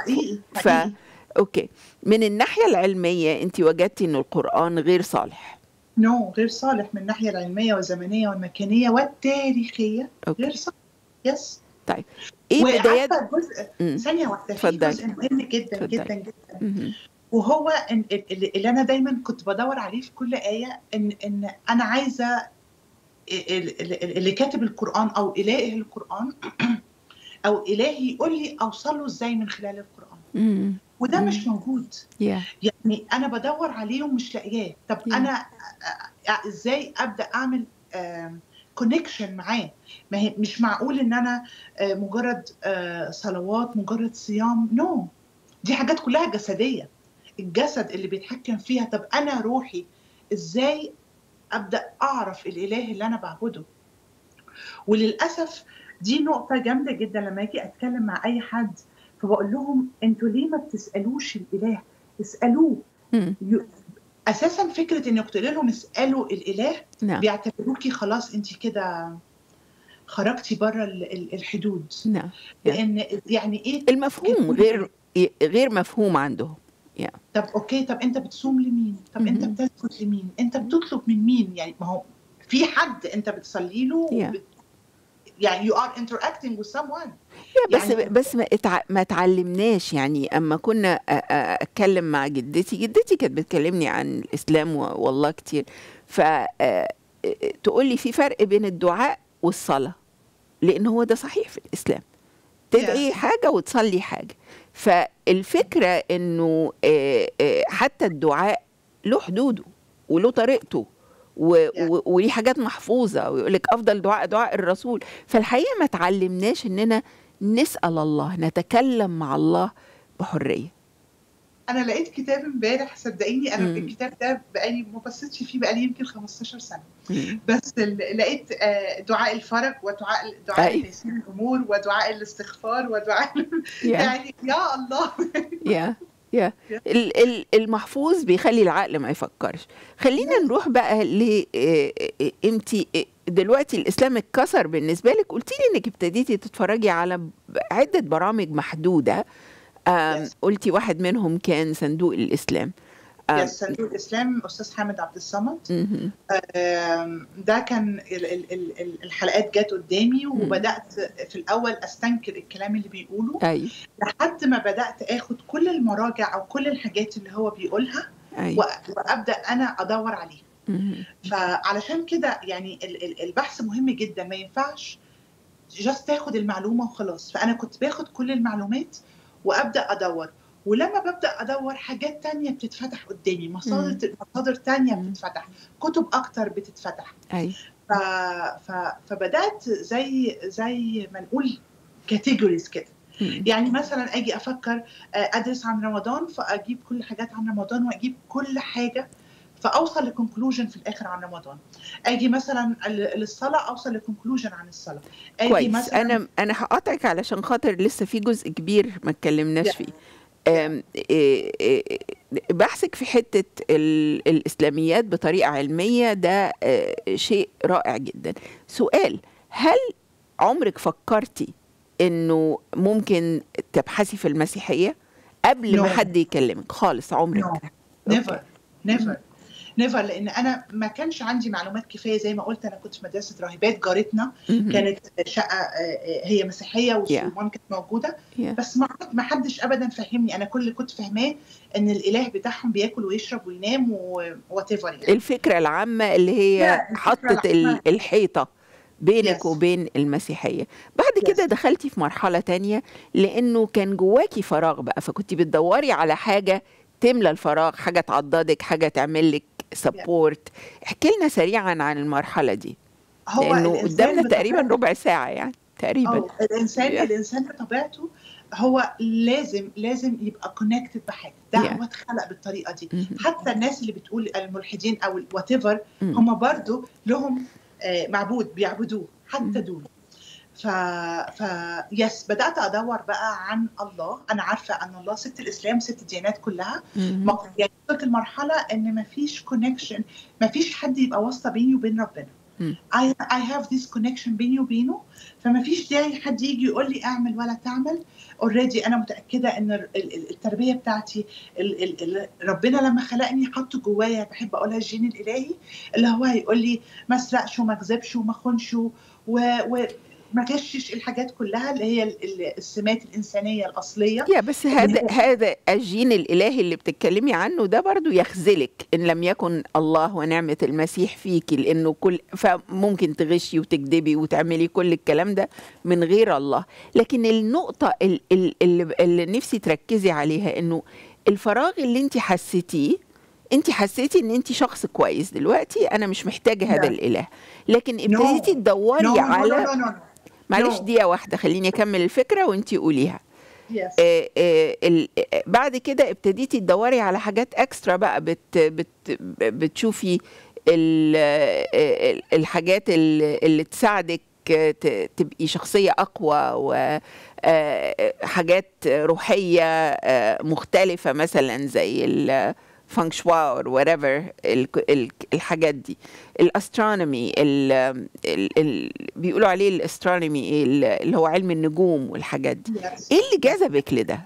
اوكي، من الناحية العلمية انت وجدتي ان القرآن غير صالح؟ غير صالح من الناحية العلمية والزمنية والمكانية والتاريخية. غير صالح. طيب ايه بدايات ثانية واحدة، في جزء مهم جدا جدا جدا، وهو اللي انا دايما كنت بدور عليه في كل آية، ان انا عايزة اللي كاتب القرآن او إله القرآن او إلهي يقول لي اوصله ازاي من خلال القرآن. وده مش موجود. يعني انا بدور عليه ومش لاقياه. طب انا ازاي ابدا اعمل كونكشن معاه؟ ما هي مش معقول ان انا مجرد صلوات، مجرد صيام. دي حاجات كلها جسديه، الجسد اللي بيتحكم فيها. طب انا روحي ازاي ابدا اعرف الاله اللي انا بعبده؟ وللاسف دي نقطه جامده جدا لما اجي اتكلم مع اي حد، فبقول لهم انتوا ليه ما بتسالوش الاله؟ اسالوه. اساسا فكره انك تقول لهم اسالوا الاله بيعتبروكي خلاص انت كده خرجتي بره الحدود. لان يعني ايه المفهوم غير مفهوم عندهم. طب اوكي، طب انت بتصوم لمين؟ طب انت بتسجد لمين؟ انت بتطلب من مين؟ يعني ما هو في حد انت بتصلي له يعني you are interacting with someone. بس ما تعلمناش. يعني اما كنا اتكلم مع جدتي كانت بتكلمني عن الاسلام والله كتير، فتقول لي في فرق بين الدعاء والصلاة، لان هو ده صحيح في الاسلام، تدعي حاجة وتصلي حاجة. فالفكرة انه حتى الدعاء له حدوده وله طريقته وليه حاجات محفوظة، ويقول لك أفضل دعاء الرسول. فالحقيقة ما تعلمناش إننا نسأل الله، نتكلم مع الله بحرية. أنا لقيت كتاب امبارح، صدقيني أنا الكتاب ده بقالي ما بصيتش فيه بقالي يمكن 15 سنة، بس لقيت دعاء الفرج ودعاء تيسير الأمور ودعاء الاستغفار ودعاء يعني يا الله. المحفوظ بيخلي العقل ما يفكرش. خلينا نروح بقى انتي دلوقتي الإسلام اتكسر بالنسبة لك، قلتي لي انك ابتديتي تتفرجي على عدة برامج محدودة. قلتي واحد منهم كان صندوق الإسلام. يس صندوق الاسلام استاذ حامد عبد الصمد. مهم. ده كان الحلقات جت قدامي، مم. وبدات في الاول استنكر الكلام اللي بيقوله ايوه لحد ما بدات اخد كل المراجع او كل الحاجات اللي هو بيقولها ايوه وابدا انا ادور عليها. مهم. فعلشان كده يعني البحث مهم جدا، ما ينفعش جاست تاخد المعلومه وخلاص. فانا كنت باخد كل المعلومات وابدا ادور، ولما ببدا ادور حاجات تانية بتتفتح قدامي، مصادر تانية مم. بتتفتح، كتب اكتر بتتفتح. ايوه فبدات زي ما نقول كاتيجوريز كده. مم. يعني مثلا اجي افكر ادرس عن رمضان، فاجيب كل حاجات عن رمضان واجيب كل حاجه، فاوصل لكونكلوجن في الاخر عن رمضان. اجي مثلا للصلاه، اوصل لكونكلوجن عن الصلاه. اجي كويس. مثلا انا هقاطعك علشان خاطر لسه في جزء كبير ما اتكلمناش فيه. بحثك في حتة الإسلاميات بطريقة علمية ده شيء رائع جدا. سؤال: هل عمرك فكرتي إنه ممكن تبحثي في المسيحية قبل ما No. حد يكلمك خالص؟ عمرك؟ نيفر نيفر، لان انا ما كانش عندي معلومات كفايه. زي ما قلت انا كنت في مدرسه راهبات، جارتنا كانت شقه هي مسيحيه والصومال كانت موجوده، بس ما حدش ابدا فهمني. انا كل اللي كنت فاهماه ان الاله بتاعهم بياكل ويشرب وينام وات ايفر. يعني الفكره العامه اللي هي حطت الحيطه بينك وبين المسيحيه. بعد كده دخلتي في مرحله تانية لانه كان جواكي فراغ بقى، فكنت بتدوري على حاجه تملى الفراغ، حاجه تعضدك، حاجه تعمل لك سبورت. احكي لنا سريعا عن المرحله دي، لانه قدامنا تقريبا ربع ساعه يعني تقريبا. الانسان بطبيعته هو لازم يبقى كونكتد بحاجه. ده هو اتخلق بالطريقه دي. حتى الناس اللي بتقول الملحدين او وات ايفر هم برضو لهم معبود بيعبدوه، حتى دول. يس بدات ادور بقى عن الله. انا عارفه ان الله ست الاسلام، ست الديانات كلها. يعني وصلت المرحله ان مفيش كونكشن، مفيش حد يبقى واسطه بيني وبين ربنا. I have this connection بيني وبينه، فما فيش داعي حد يجي يقول لي اعمل ولا تعمل. already انا متاكده ان التربيه بتاعتي ربنا لما خلقني حط جوايا، بحب اقولها الجين الالهي، اللي هو هيقول لي ما اسرقش وما اكذبش وما خونش ما كشش، الحاجات كلها اللي هي السمات الإنسانية الأصلية. بس هذا الجين الإلهي اللي بتتكلمي عنه ده برضو يخذلك إن لم يكن الله ونعمة المسيح فيكي، لأنه فممكن تغشي وتكذبي وتعملي كل الكلام ده من غير الله. لكن النقطة اللي نفسي تركزي عليها إنه الفراغ اللي انت حسيتيه، انت حسيتي ان انت شخص كويس دلوقتي، انا مش محتاجة هذا الإله، لكن ابتديتي تدوري على معلش دقيقة واحدة خليني أكمل الفكرة وانتي قوليها. بعد كده ابتديتي تدوري على حاجات اكسترا بقى، بتشوفي الحاجات اللي تساعدك تبقي شخصية أقوى، وحاجات روحية مختلفة مثلا زي فانك شوا or whatever الحاجات دي. الاسترونومي بيقولوا عليه الاسترونومي اللي هو علم النجوم والحاجات دي. ايه اللي جذبك لده؟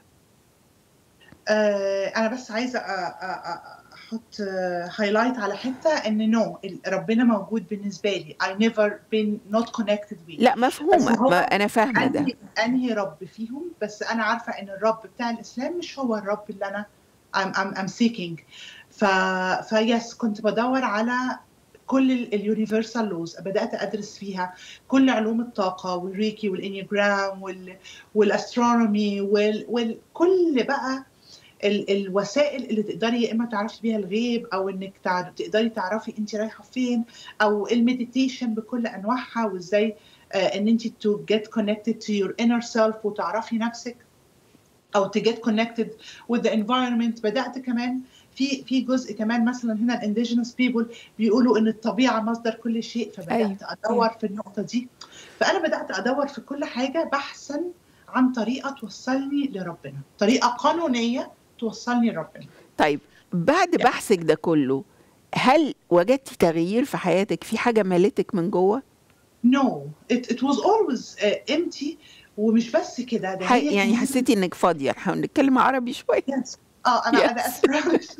انا بس عايزه احط هايلايت على حته ان ربنا موجود بالنسبه لي. I never been not connected with. لا مفهومه، انا فاهمه ده. انهي رب فيهم، بس انا عارفه ان الرب بتاع الاسلام مش هو الرب اللي انا I'm seeking. فيس كنت بدور على كل اليونيفرسال لوز، بدأت أدرس فيها كل علوم الطاقة والريكي والإنيجرام والأسترونومي وكل بقى الوسائل اللي تقدري يا إما تعرفي بيها الغيب، أو إنك تقدري تعرفي أنت رايحة فين، أو المديتيشن بكل أنواعها، وإزاي إن أنت to get connected to your inner self وتعرفي نفسك، أو to get connected with the environment. بدأت كمان في جزء كمان مثلا هنا الانديجينس بيبل بيقولوا ان الطبيعه مصدر كل شيء، فبدات ادور في النقطه دي. فانا بدات ادور في كل حاجه بحثا عن طريقه توصلني لربنا، طريقه قانونيه توصلني لربنا. طيب بعد بحثك ده كله، هل وجدتي تغيير في حياتك؟ في حاجه ملتك من جوه؟ No, it was always empty. ومش بس كده، يعني حسيتي انك فاضيه؟ نحاول نتكلم عربي شويه. انا اسفه.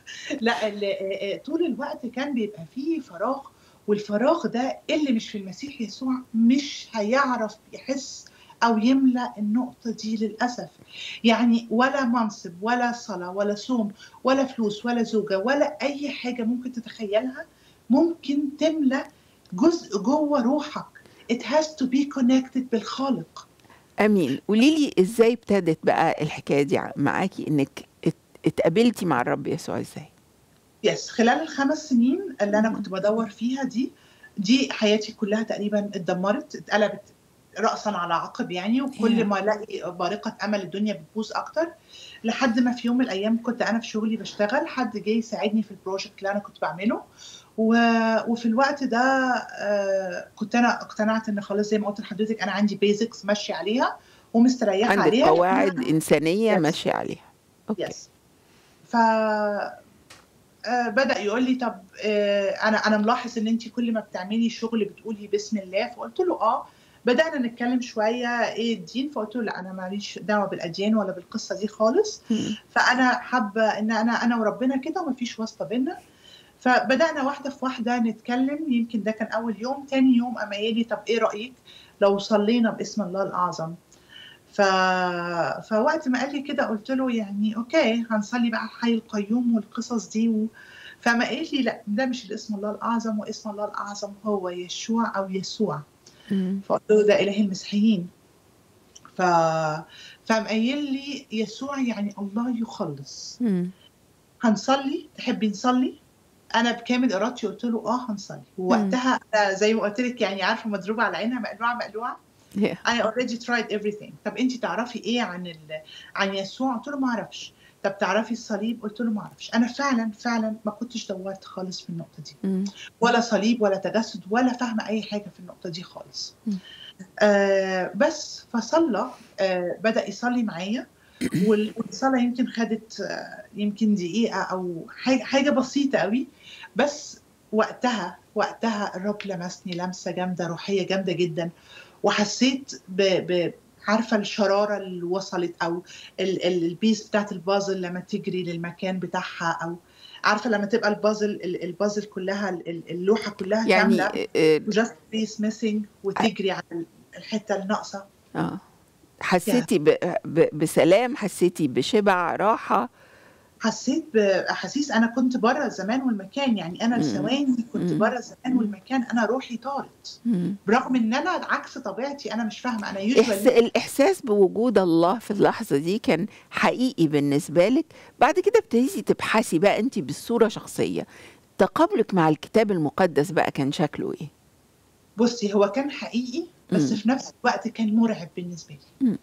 لا طول الوقت كان بيبقى فيه فراغ، والفراغ ده اللي مش في المسيح يسوع مش هيعرف يحس أو يملأ النقطة دي للأسف. يعني ولا منصب ولا صلاة ولا صوم ولا فلوس ولا زوجة ولا أي حاجة ممكن تتخيلها ممكن تملأ جزء جوه روحك. It has to be connected بالخالق. امين. قولي لي ازاي ابتدت بقى الحكايه دي معاكي، انك اتقابلتي مع الرب يسوع ازاي؟ يس، خلال ال5 سنين اللي انا كنت بدور فيها دي حياتي كلها تقريبا اتدمرت، اتقلبت رأسا على عقب يعني، وكل ما الاقي بارقة امل الدنيا بتبوظ اكتر، لحد ما في يوم من الايام كنت انا في شغلي بشتغل، حد جاي يساعدني في البروجكت اللي انا كنت بعمله، وفي الوقت ده كنت انا اقتنعت ان خلاص زي ما قلت لحضرتك انا عندي بيزكس ماشيه عليها ومستريحه عندك عليها، قواعد انسانيه ماشيه عليها. اوكي. يس. ف بدأ يقول لي طب انا ملاحظ ان انت كل ما بتعملي شغل بتقولي بسم الله، فقلت له بدأنا نتكلم شويه ايه الدين، فقلت له لا انا ماليش دعوه بالاديان ولا بالقصه دي خالص، فانا حابه ان انا وربنا كده ومفيش واسطه بينا. فبدأنا واحده في واحده نتكلم، يمكن ده كان اول يوم. تاني يوم قام قايل لي طب ايه رأيك لو صلينا باسم الله الأعظم؟ فوقت ما قال لي كده قلت له يعني اوكي هنصلي بقى الحي القيوم والقصص دي فما قال لي لا ده مش الاسم الله الأعظم، واسم الله الأعظم هو يشوع أو يسوع. فقلت له ده إله المسيحيين. فقام قايل لي يسوع يعني الله يخلص. هنصلي، تحبي نصلي؟ أنا بكامل إرادتي قلت له هنصلي. ووقتها زي ما قلت لك يعني عارفة مضروبة على عينها مقلوعة. I already tried everything. طب انت تعرفي ايه عن يسوع؟ قلت له ما اعرفش. طب تعرفي الصليب؟ قلت له ما اعرفش. انا فعلا ما كنتش دورت خالص في النقطه دي، ولا صليب ولا تجسد ولا فاهمه اي حاجه في النقطه دي خالص. بس فصلى، بدا يصلي معايا، والصلاه يمكن خدت يمكن دقيقه او حاجه بسيطه قوي، بس وقتها الرب لمسني لمسه جامده روحيه جامده جدا، وحسيت عارفه الشراره اللي وصلت، او البيس بتاعت البازل لما تجري للمكان بتاعها، او عارفه لما تبقى البازل كلها اللوحه كلها يعني كامله وجاست بيس ميسنج وتجري على الحته الناقصه. حسيتي بسلام، حسيتي بشبع، راحه؟ حسيت بأحاسيس. أنا كنت بره الزمان والمكان، يعني أنا لثواني كنت بره الزمان والمكان، أنا روحي طارت برغم إن أنا عكس طبيعتي، أنا مش فاهمة. أنا الإحساس بوجود الله في اللحظة دي كان حقيقي بالنسبة لك. بعد كده ابتديتي تبحثي بقى أنت بالصورة شخصية، تقابلك مع الكتاب المقدس بقى كان شكله إيه؟ بصي هو كان حقيقي بس في نفس الوقت كان مرعب بالنسبة لي.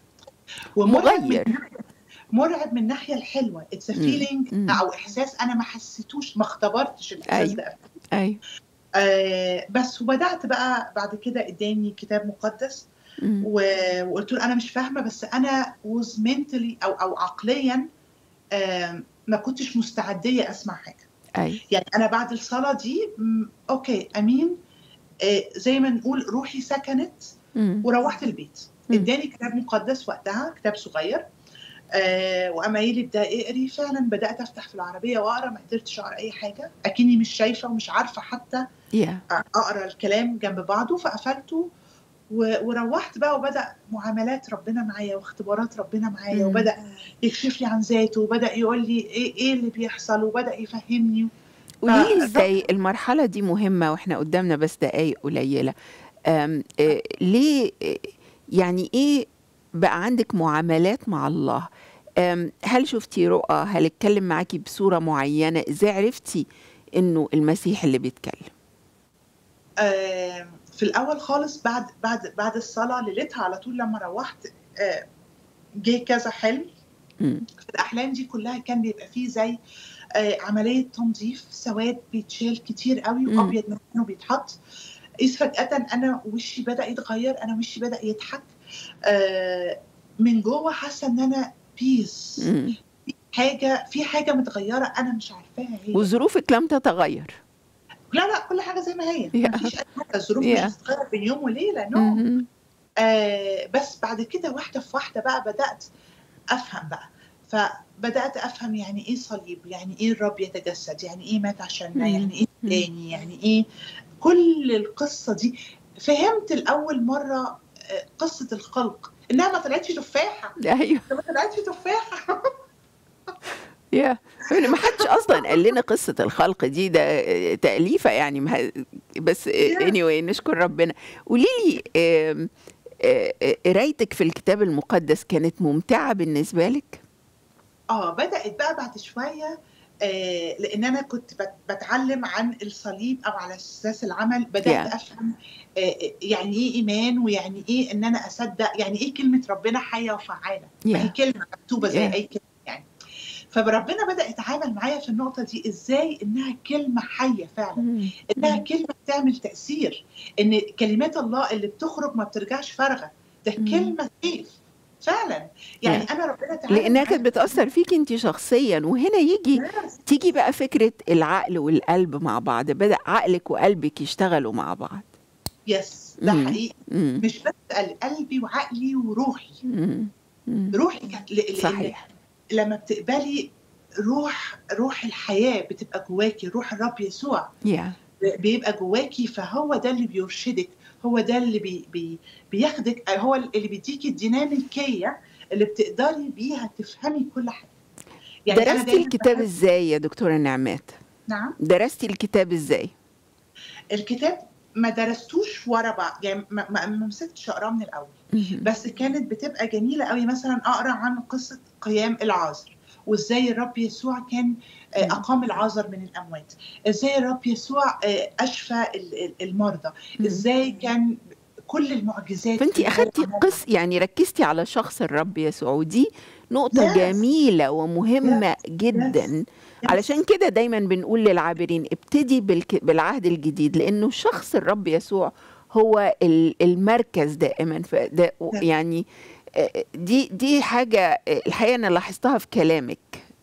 مرعب من الناحية الحلوة. It's a feeling أو إحساس أنا ما حسيتوش، ما اختبرتش الإحساس ده. أيوة. بس وبدأت بقى بعد كده اداني كتاب مقدس وقلت له أنا مش فاهمة، بس أنا was mentally أو عقليا ما كنتش مستعدية أسمع حاجة. أيوة. يعني أنا بعد الصلاة دي أوكي أمين، زي ما نقول روحي سكنت وروحت البيت. اداني كتاب مقدس وقتها، كتاب صغير، وقام قايل لي ابدأي اقري. فعلا بدأت أفتح في العربية وأقرأ، ما قدرتش أقرأ أي حاجة، أكني مش شايفة ومش عارفة حتى أقرأ الكلام جنب بعضه. فقفلته وروحت بقى، وبدأ معاملات ربنا معايا واختبارات ربنا معايا، وبدأ يكشف لي عن ذاته، وبدأ يقول لي إيه اللي بيحصل، وبدأ يفهمني. قولي لي إزاي المرحلة دي مهمة وإحنا قدامنا بس دقايق قليلة؟ ليه يعني إيه بقى عندك معاملات مع الله؟ هل شفتي رؤى؟ هل اتكلم معاكي بصورة معينة؟ ازاي عرفتي انه المسيح اللي بيتكلم؟ في الاول خالص بعد الصلاة ليلتها على طول لما روحت جه كذا حلم. في الاحلام دي كلها كان بيبقى فيه زي عملية تنظيف، سواد بيتشال كتير قوي وابيض منه بيتحط. إذ فجأة أنا وشي بدأ يتغير، أنا وشي بدأ يضحك، من جوه حاسة إن أنا بيس، في حاجة متغيرة أنا مش عارفاها هي. وظروفك لم تتغير؟ لا كل حاجة زي ما هي، مفيش أي حاجة. الظروف مش هتتغير بين يوم وليلة، نو. بس بعد كده واحدة في واحدة بقى بدأت أفهم بقى فبدأت أفهم يعني إيه صليب، يعني إيه الرب يتجسد، يعني إيه مات عشاننا، يعني إيه تاني، يعني إيه كل القصة دي. فهمت لأول مرة قصة الخلق، إنها ما طلعتش تفاحة. ايوه ما طلعتش تفاحة. يا ما حدش اصلا قال لنا قصه الخلق دي، ده تاليفه يعني بس anyway نشكر ربنا. قولي لي قرايتك في الكتاب المقدس كانت ممتعه بالنسبه لك؟ بدأت بقى بعد شوية، لأن أنا كنت باتعلم عن الصليب أو على أساس العمل، بدأت yeah. أفهم يعني إيه إيمان، ويعني إيه إن أنا أصدق، يعني إيه كلمة ربنا حية وفعالة. ما هي yeah. كلمة مكتوبة زي yeah. أي كلمة يعني. فربنا بدأ يتعامل معايا في النقطة دي، إزاي إنها كلمة حية فعلا، إنها كلمة بتعمل تأثير، إن كلمات الله اللي بتخرج ما بترجعش فارغة، ده كلمة سيف فعلا. يعني yeah. أنا ربنا تعامل لانها معايا كانت بتاثر فيك انت شخصيا. وهنا تيجي بقى فكره العقل والقلب مع بعض، بدا عقلك وقلبك يشتغلوا مع بعض. يس، ده حقيقي. مش بس قلبي وعقلي وروحي. روحي كانت لأن صحيح. لما بتقبلي روح الحياة بتبقى جواكي، روح الرب يسوع بيبقى جواكي، فهو ده اللي بيرشدك، هو ده اللي بياخدك، هو اللي بيديكي الديناميكية اللي بتقدري بيها تفهمي كل حاجة. يعني أنا درستي دايما الكتاب ازاي يا دكتورة نعمات؟ نعم. درستي الكتاب ازاي؟ الكتاب ما درستوش ورا بعض، يعني ما مسكتش اقراه من الاول، بس كانت بتبقى جميله قوي. مثلا اقرا عن قصه قيام العازر، وازاي الرب يسوع كان اقام العازر من الاموات، ازاي الرب يسوع اشفى المرضى، ازاي كان كل المعجزات فانت اخدتي يعني ركزتي على شخص الرب يسوع، ودي نقطة جميلة ومهمة جدا. علشان كده دايما بنقول للعابرين ابتدي بالعهد الجديد، لانه شخص الرب يسوع هو المركز دائما. يعني دي حاجة الحقيقة انا لاحظتها في كلامك،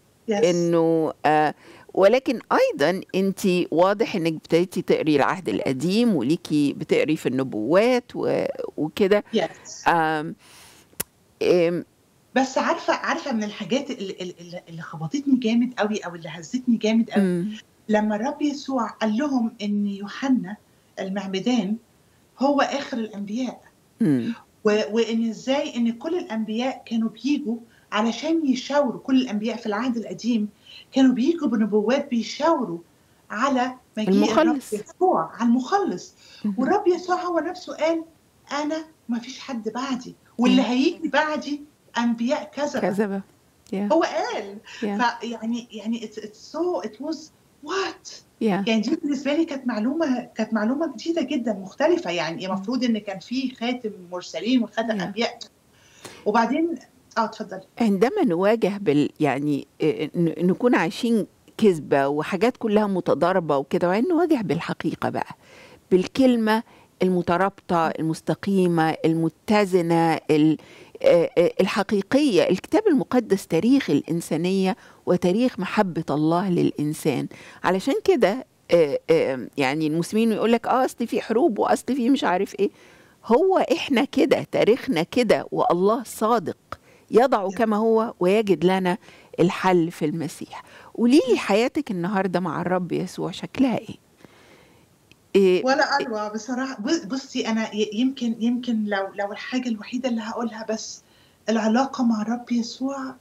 انه ولكن ايضا انت واضح انك ابتديتي تقري العهد القديم، وليكي بتقري في النبوات وكده. بس عارفه من الحاجات اللي خبطتني جامد قوي، او اللي هزتني جامد قوي، لما الرب يسوع قال لهم ان يوحنا المعمدان هو اخر الانبياء، وان ازاي ان كل الانبياء كانوا بيجوا علشان يشاوروا، كل الانبياء في العهد القديم كانوا بيجوا بنبوات بيشاوروا على مجيء الرب يسوع، على المخلص. والرب يسوع هو نفسه قال انا ما فيش حد بعدي، واللي هيجي بعدي انبياء كذبه. هو قال فيعني it was what يعني دي بالنسبه لي كانت معلومه جديده جدا مختلفه. يعني المفروض ان كان في خاتم مرسلين وخاتم انبياء. وبعدين اتفضلي. عندما نواجه يعني نكون عايشين كذبه وحاجات كلها متضاربه وكده، وبعدين نواجه بالحقيقه بقى، بالكلمه المترابطه المستقيمه المتزنه الحقيقيه. الكتاب المقدس تاريخ الانسانيه وتاريخ محبه الله للانسان. علشان كده يعني المسلمين يقول لك اصل في حروب واصل في مش عارف ايه. هو احنا كده، تاريخنا كده، والله صادق يضع كما هو ويجد لنا الحل في المسيح. قولي لي حياتك النهارده مع الرب يسوع شكلها ايه؟ ولا أروع بصراحة. بصي أنا يمكن لو الحاجة الوحيدة اللي هقولها بس، العلاقة مع الرب يسوع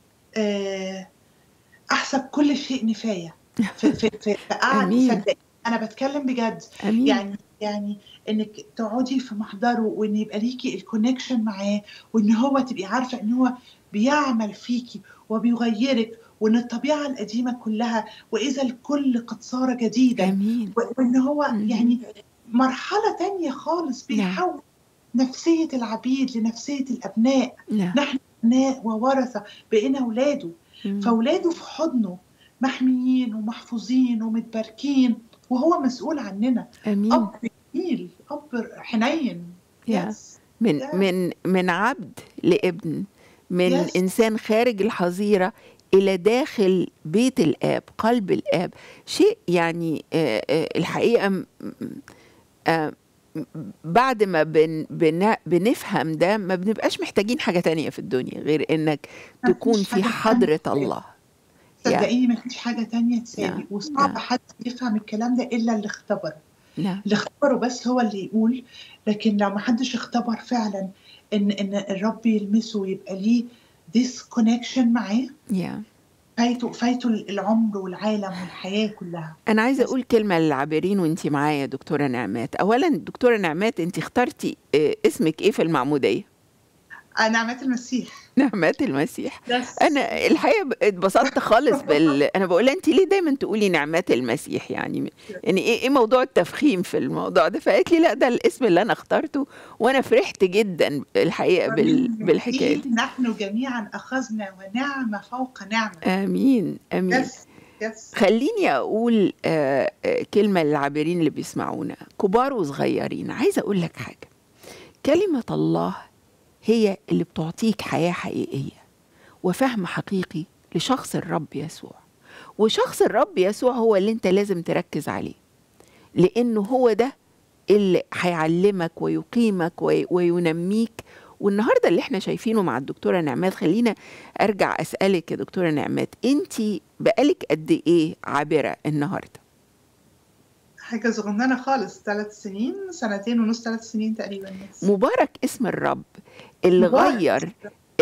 أحسب كل شيء نفاية في قعد صدق. أنا بتكلم بجد. يعني إنك تقعدي في محضره، وإن يبقى ليكي الكونكشن معاه، وإن هو تبقي عارفة إن هو بيعمل فيكي وبيغيرك، وإن الطبيعة القديمة كلها وإذا الكل قد صار جديدا، وإن هو يعني مرحلة تانية خالص بيحول نفسية العبيد لنفسية الأبناء. نحن أبناء وورثة، بقينا أولاده، فأولاده في حضنه محميين ومحفوظين ومتباركين، وهو مسؤول عننا. أب جميل، أب حنين. من عبد لابن، من إنسان خارج الحظيرة إلى داخل بيت الآب، قلب الآب. شيء يعني الحقيقة بعد ما بنفهم ده ما بنبقاش محتاجين حاجة تانية في الدنيا غير انك تكون في حضرة الله. صدقيني ما فيش حاجة تانية تساوي. وصعب حد يفهم الكلام ده إلا اللي اختبره. اللي اختبره بس هو اللي يقول. لكن لو ما حدش اختبر فعلا ان الرب يلمسه ويبقى ليه this connection معاه، فايته العمر والعالم والحياة كلها. أنا عايزة أقول كلمة للعابرين وانتي معايا دكتورة نعمات. أولا دكتورة نعمات، انتي اخترتي اسمك ايه في المعمودية؟ نعمات المسيح. نعمات المسيح. أنا الحقيقة اتبسطت خالص أنا بقول أنت ليه دايما تقولي نعمات المسيح؟ يعني إيه موضوع التفخيم في الموضوع ده؟ فقالت لي لا، ده الاسم اللي أنا اخترته، وأنا فرحت جدا الحقيقة بالحكاية دي. نحن جميعا أخذنا ونعمة فوق نعمة. آمين آمين. خليني أقول كلمة للعابرين اللي بيسمعونا كبار وصغيرين. عايزة أقول لك حاجة، كلمة الله هي اللي بتعطيك حياة حقيقية وفهم حقيقي لشخص الرب يسوع. وشخص الرب يسوع هو اللي انت لازم تركز عليه، لأنه هو ده اللي هيعلمك ويقيمك وينميك. والنهاردة اللي احنا شايفينه مع الدكتورة نعمات، خلينا أرجع أسألك يا دكتورة نعمات، انت بقالك قد ايه عابرة النهاردة؟ حاجة صغننة خالص، 3 سنين، 2.5 3 سنين تقريبا. مبارك اسم الرب اللي غير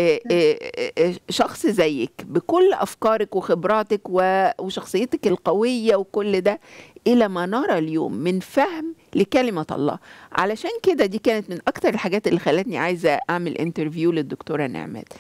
شخص زيك بكل أفكارك وخبراتك وشخصيتك القوية وكل ده إلى ما نرى اليوم من فهم لكلمة الله. علشان كده دي كانت من أكتر الحاجات اللي خلتني عايزة أعمل انترفيو للدكتورة نعمات.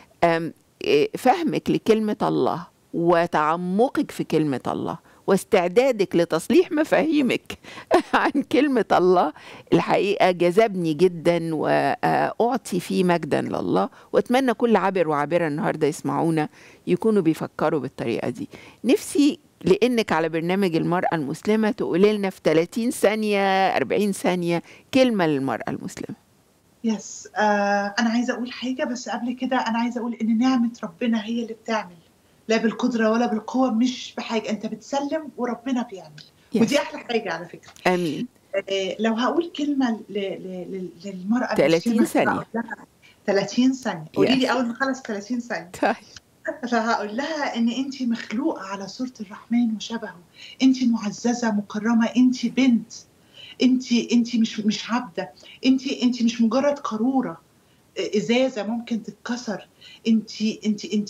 فهمك لكلمة الله وتعمقك في كلمة الله واستعدادك لتصليح مفاهيمك عن كلمة الله الحقيقة جذبني جدا، وأعطي فيه مجدا لله. وأتمنى كل عابر وعابرة النهاردة يسمعونا يكونوا بيفكروا بالطريقة دي. نفسي لأنك على برنامج المرأة المسلمة تقولي لنا في 30 ثانية 40 ثانية كلمة للمرأة المسلمة. يس أنا عايزة أقول حاجة، بس قبل كده أنا عايزة أقول إن نعمة ربنا هي اللي بتعمل، لا بالقدرة ولا بالقوة، مش بحاجة. أنت بتسلم وربنا بيعمل. ودي أحلى حاجة على فكرة. آمين. لو هقول كلمة للمرأة 30 ثانية 30 ثانية قولي لي أول ما خلص 30 ثانية. طيب. فهقول لها إن أنت مخلوقة على صورة الرحمن وشبهه. أنت معززة مكرمة. أنت بنت. أنت مش عبدة. أنت مش مجرد قارورة إزازة ممكن تتكسر. أنت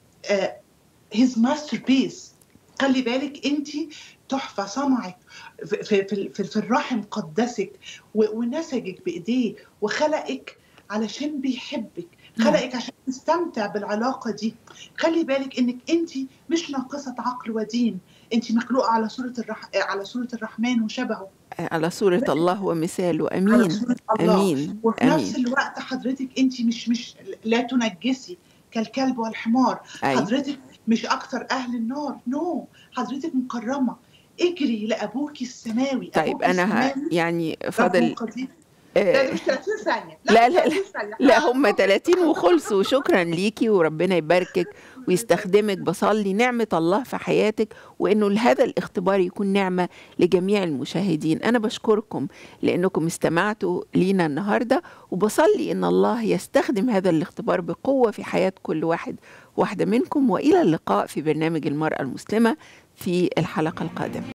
his masterpiece. خلي بالك أنت تحفة. صنعك في الرحم، قدسك ونسجك بإيديه، وخلقك علشان بيحبك، خلقك عشان تستمتع بالعلاقة دي. خلي بالك إنك أنت مش ناقصة عقل ودين. أنت مخلوقة على صورة الرحمن وشبهه، على صورة الله ومثاله. أمين أمين. وفي نفس الوقت حضرتك أنت مش لا تنجسي كالكلب والحمار. حضرتك مش أكتر أهل النار. حضرتك مكرمة. اجري لأبوك السماوي. طيب أنا يعني فاضل لا مش 30 ثانية. لا هم 30 وخلصوا. شكرا ليكي وربنا يباركك ويستخدمك. بصلي نعمة الله في حياتك، وإنه هذا الاختبار يكون نعمة لجميع المشاهدين. أنا بشكركم لأنكم استمعتوا لينا النهاردة، وبصلي إن الله يستخدم هذا الاختبار بقوة في حياة كل واحدة منكم. وإلى اللقاء في برنامج المرأة المسلمة في الحلقة القادمة.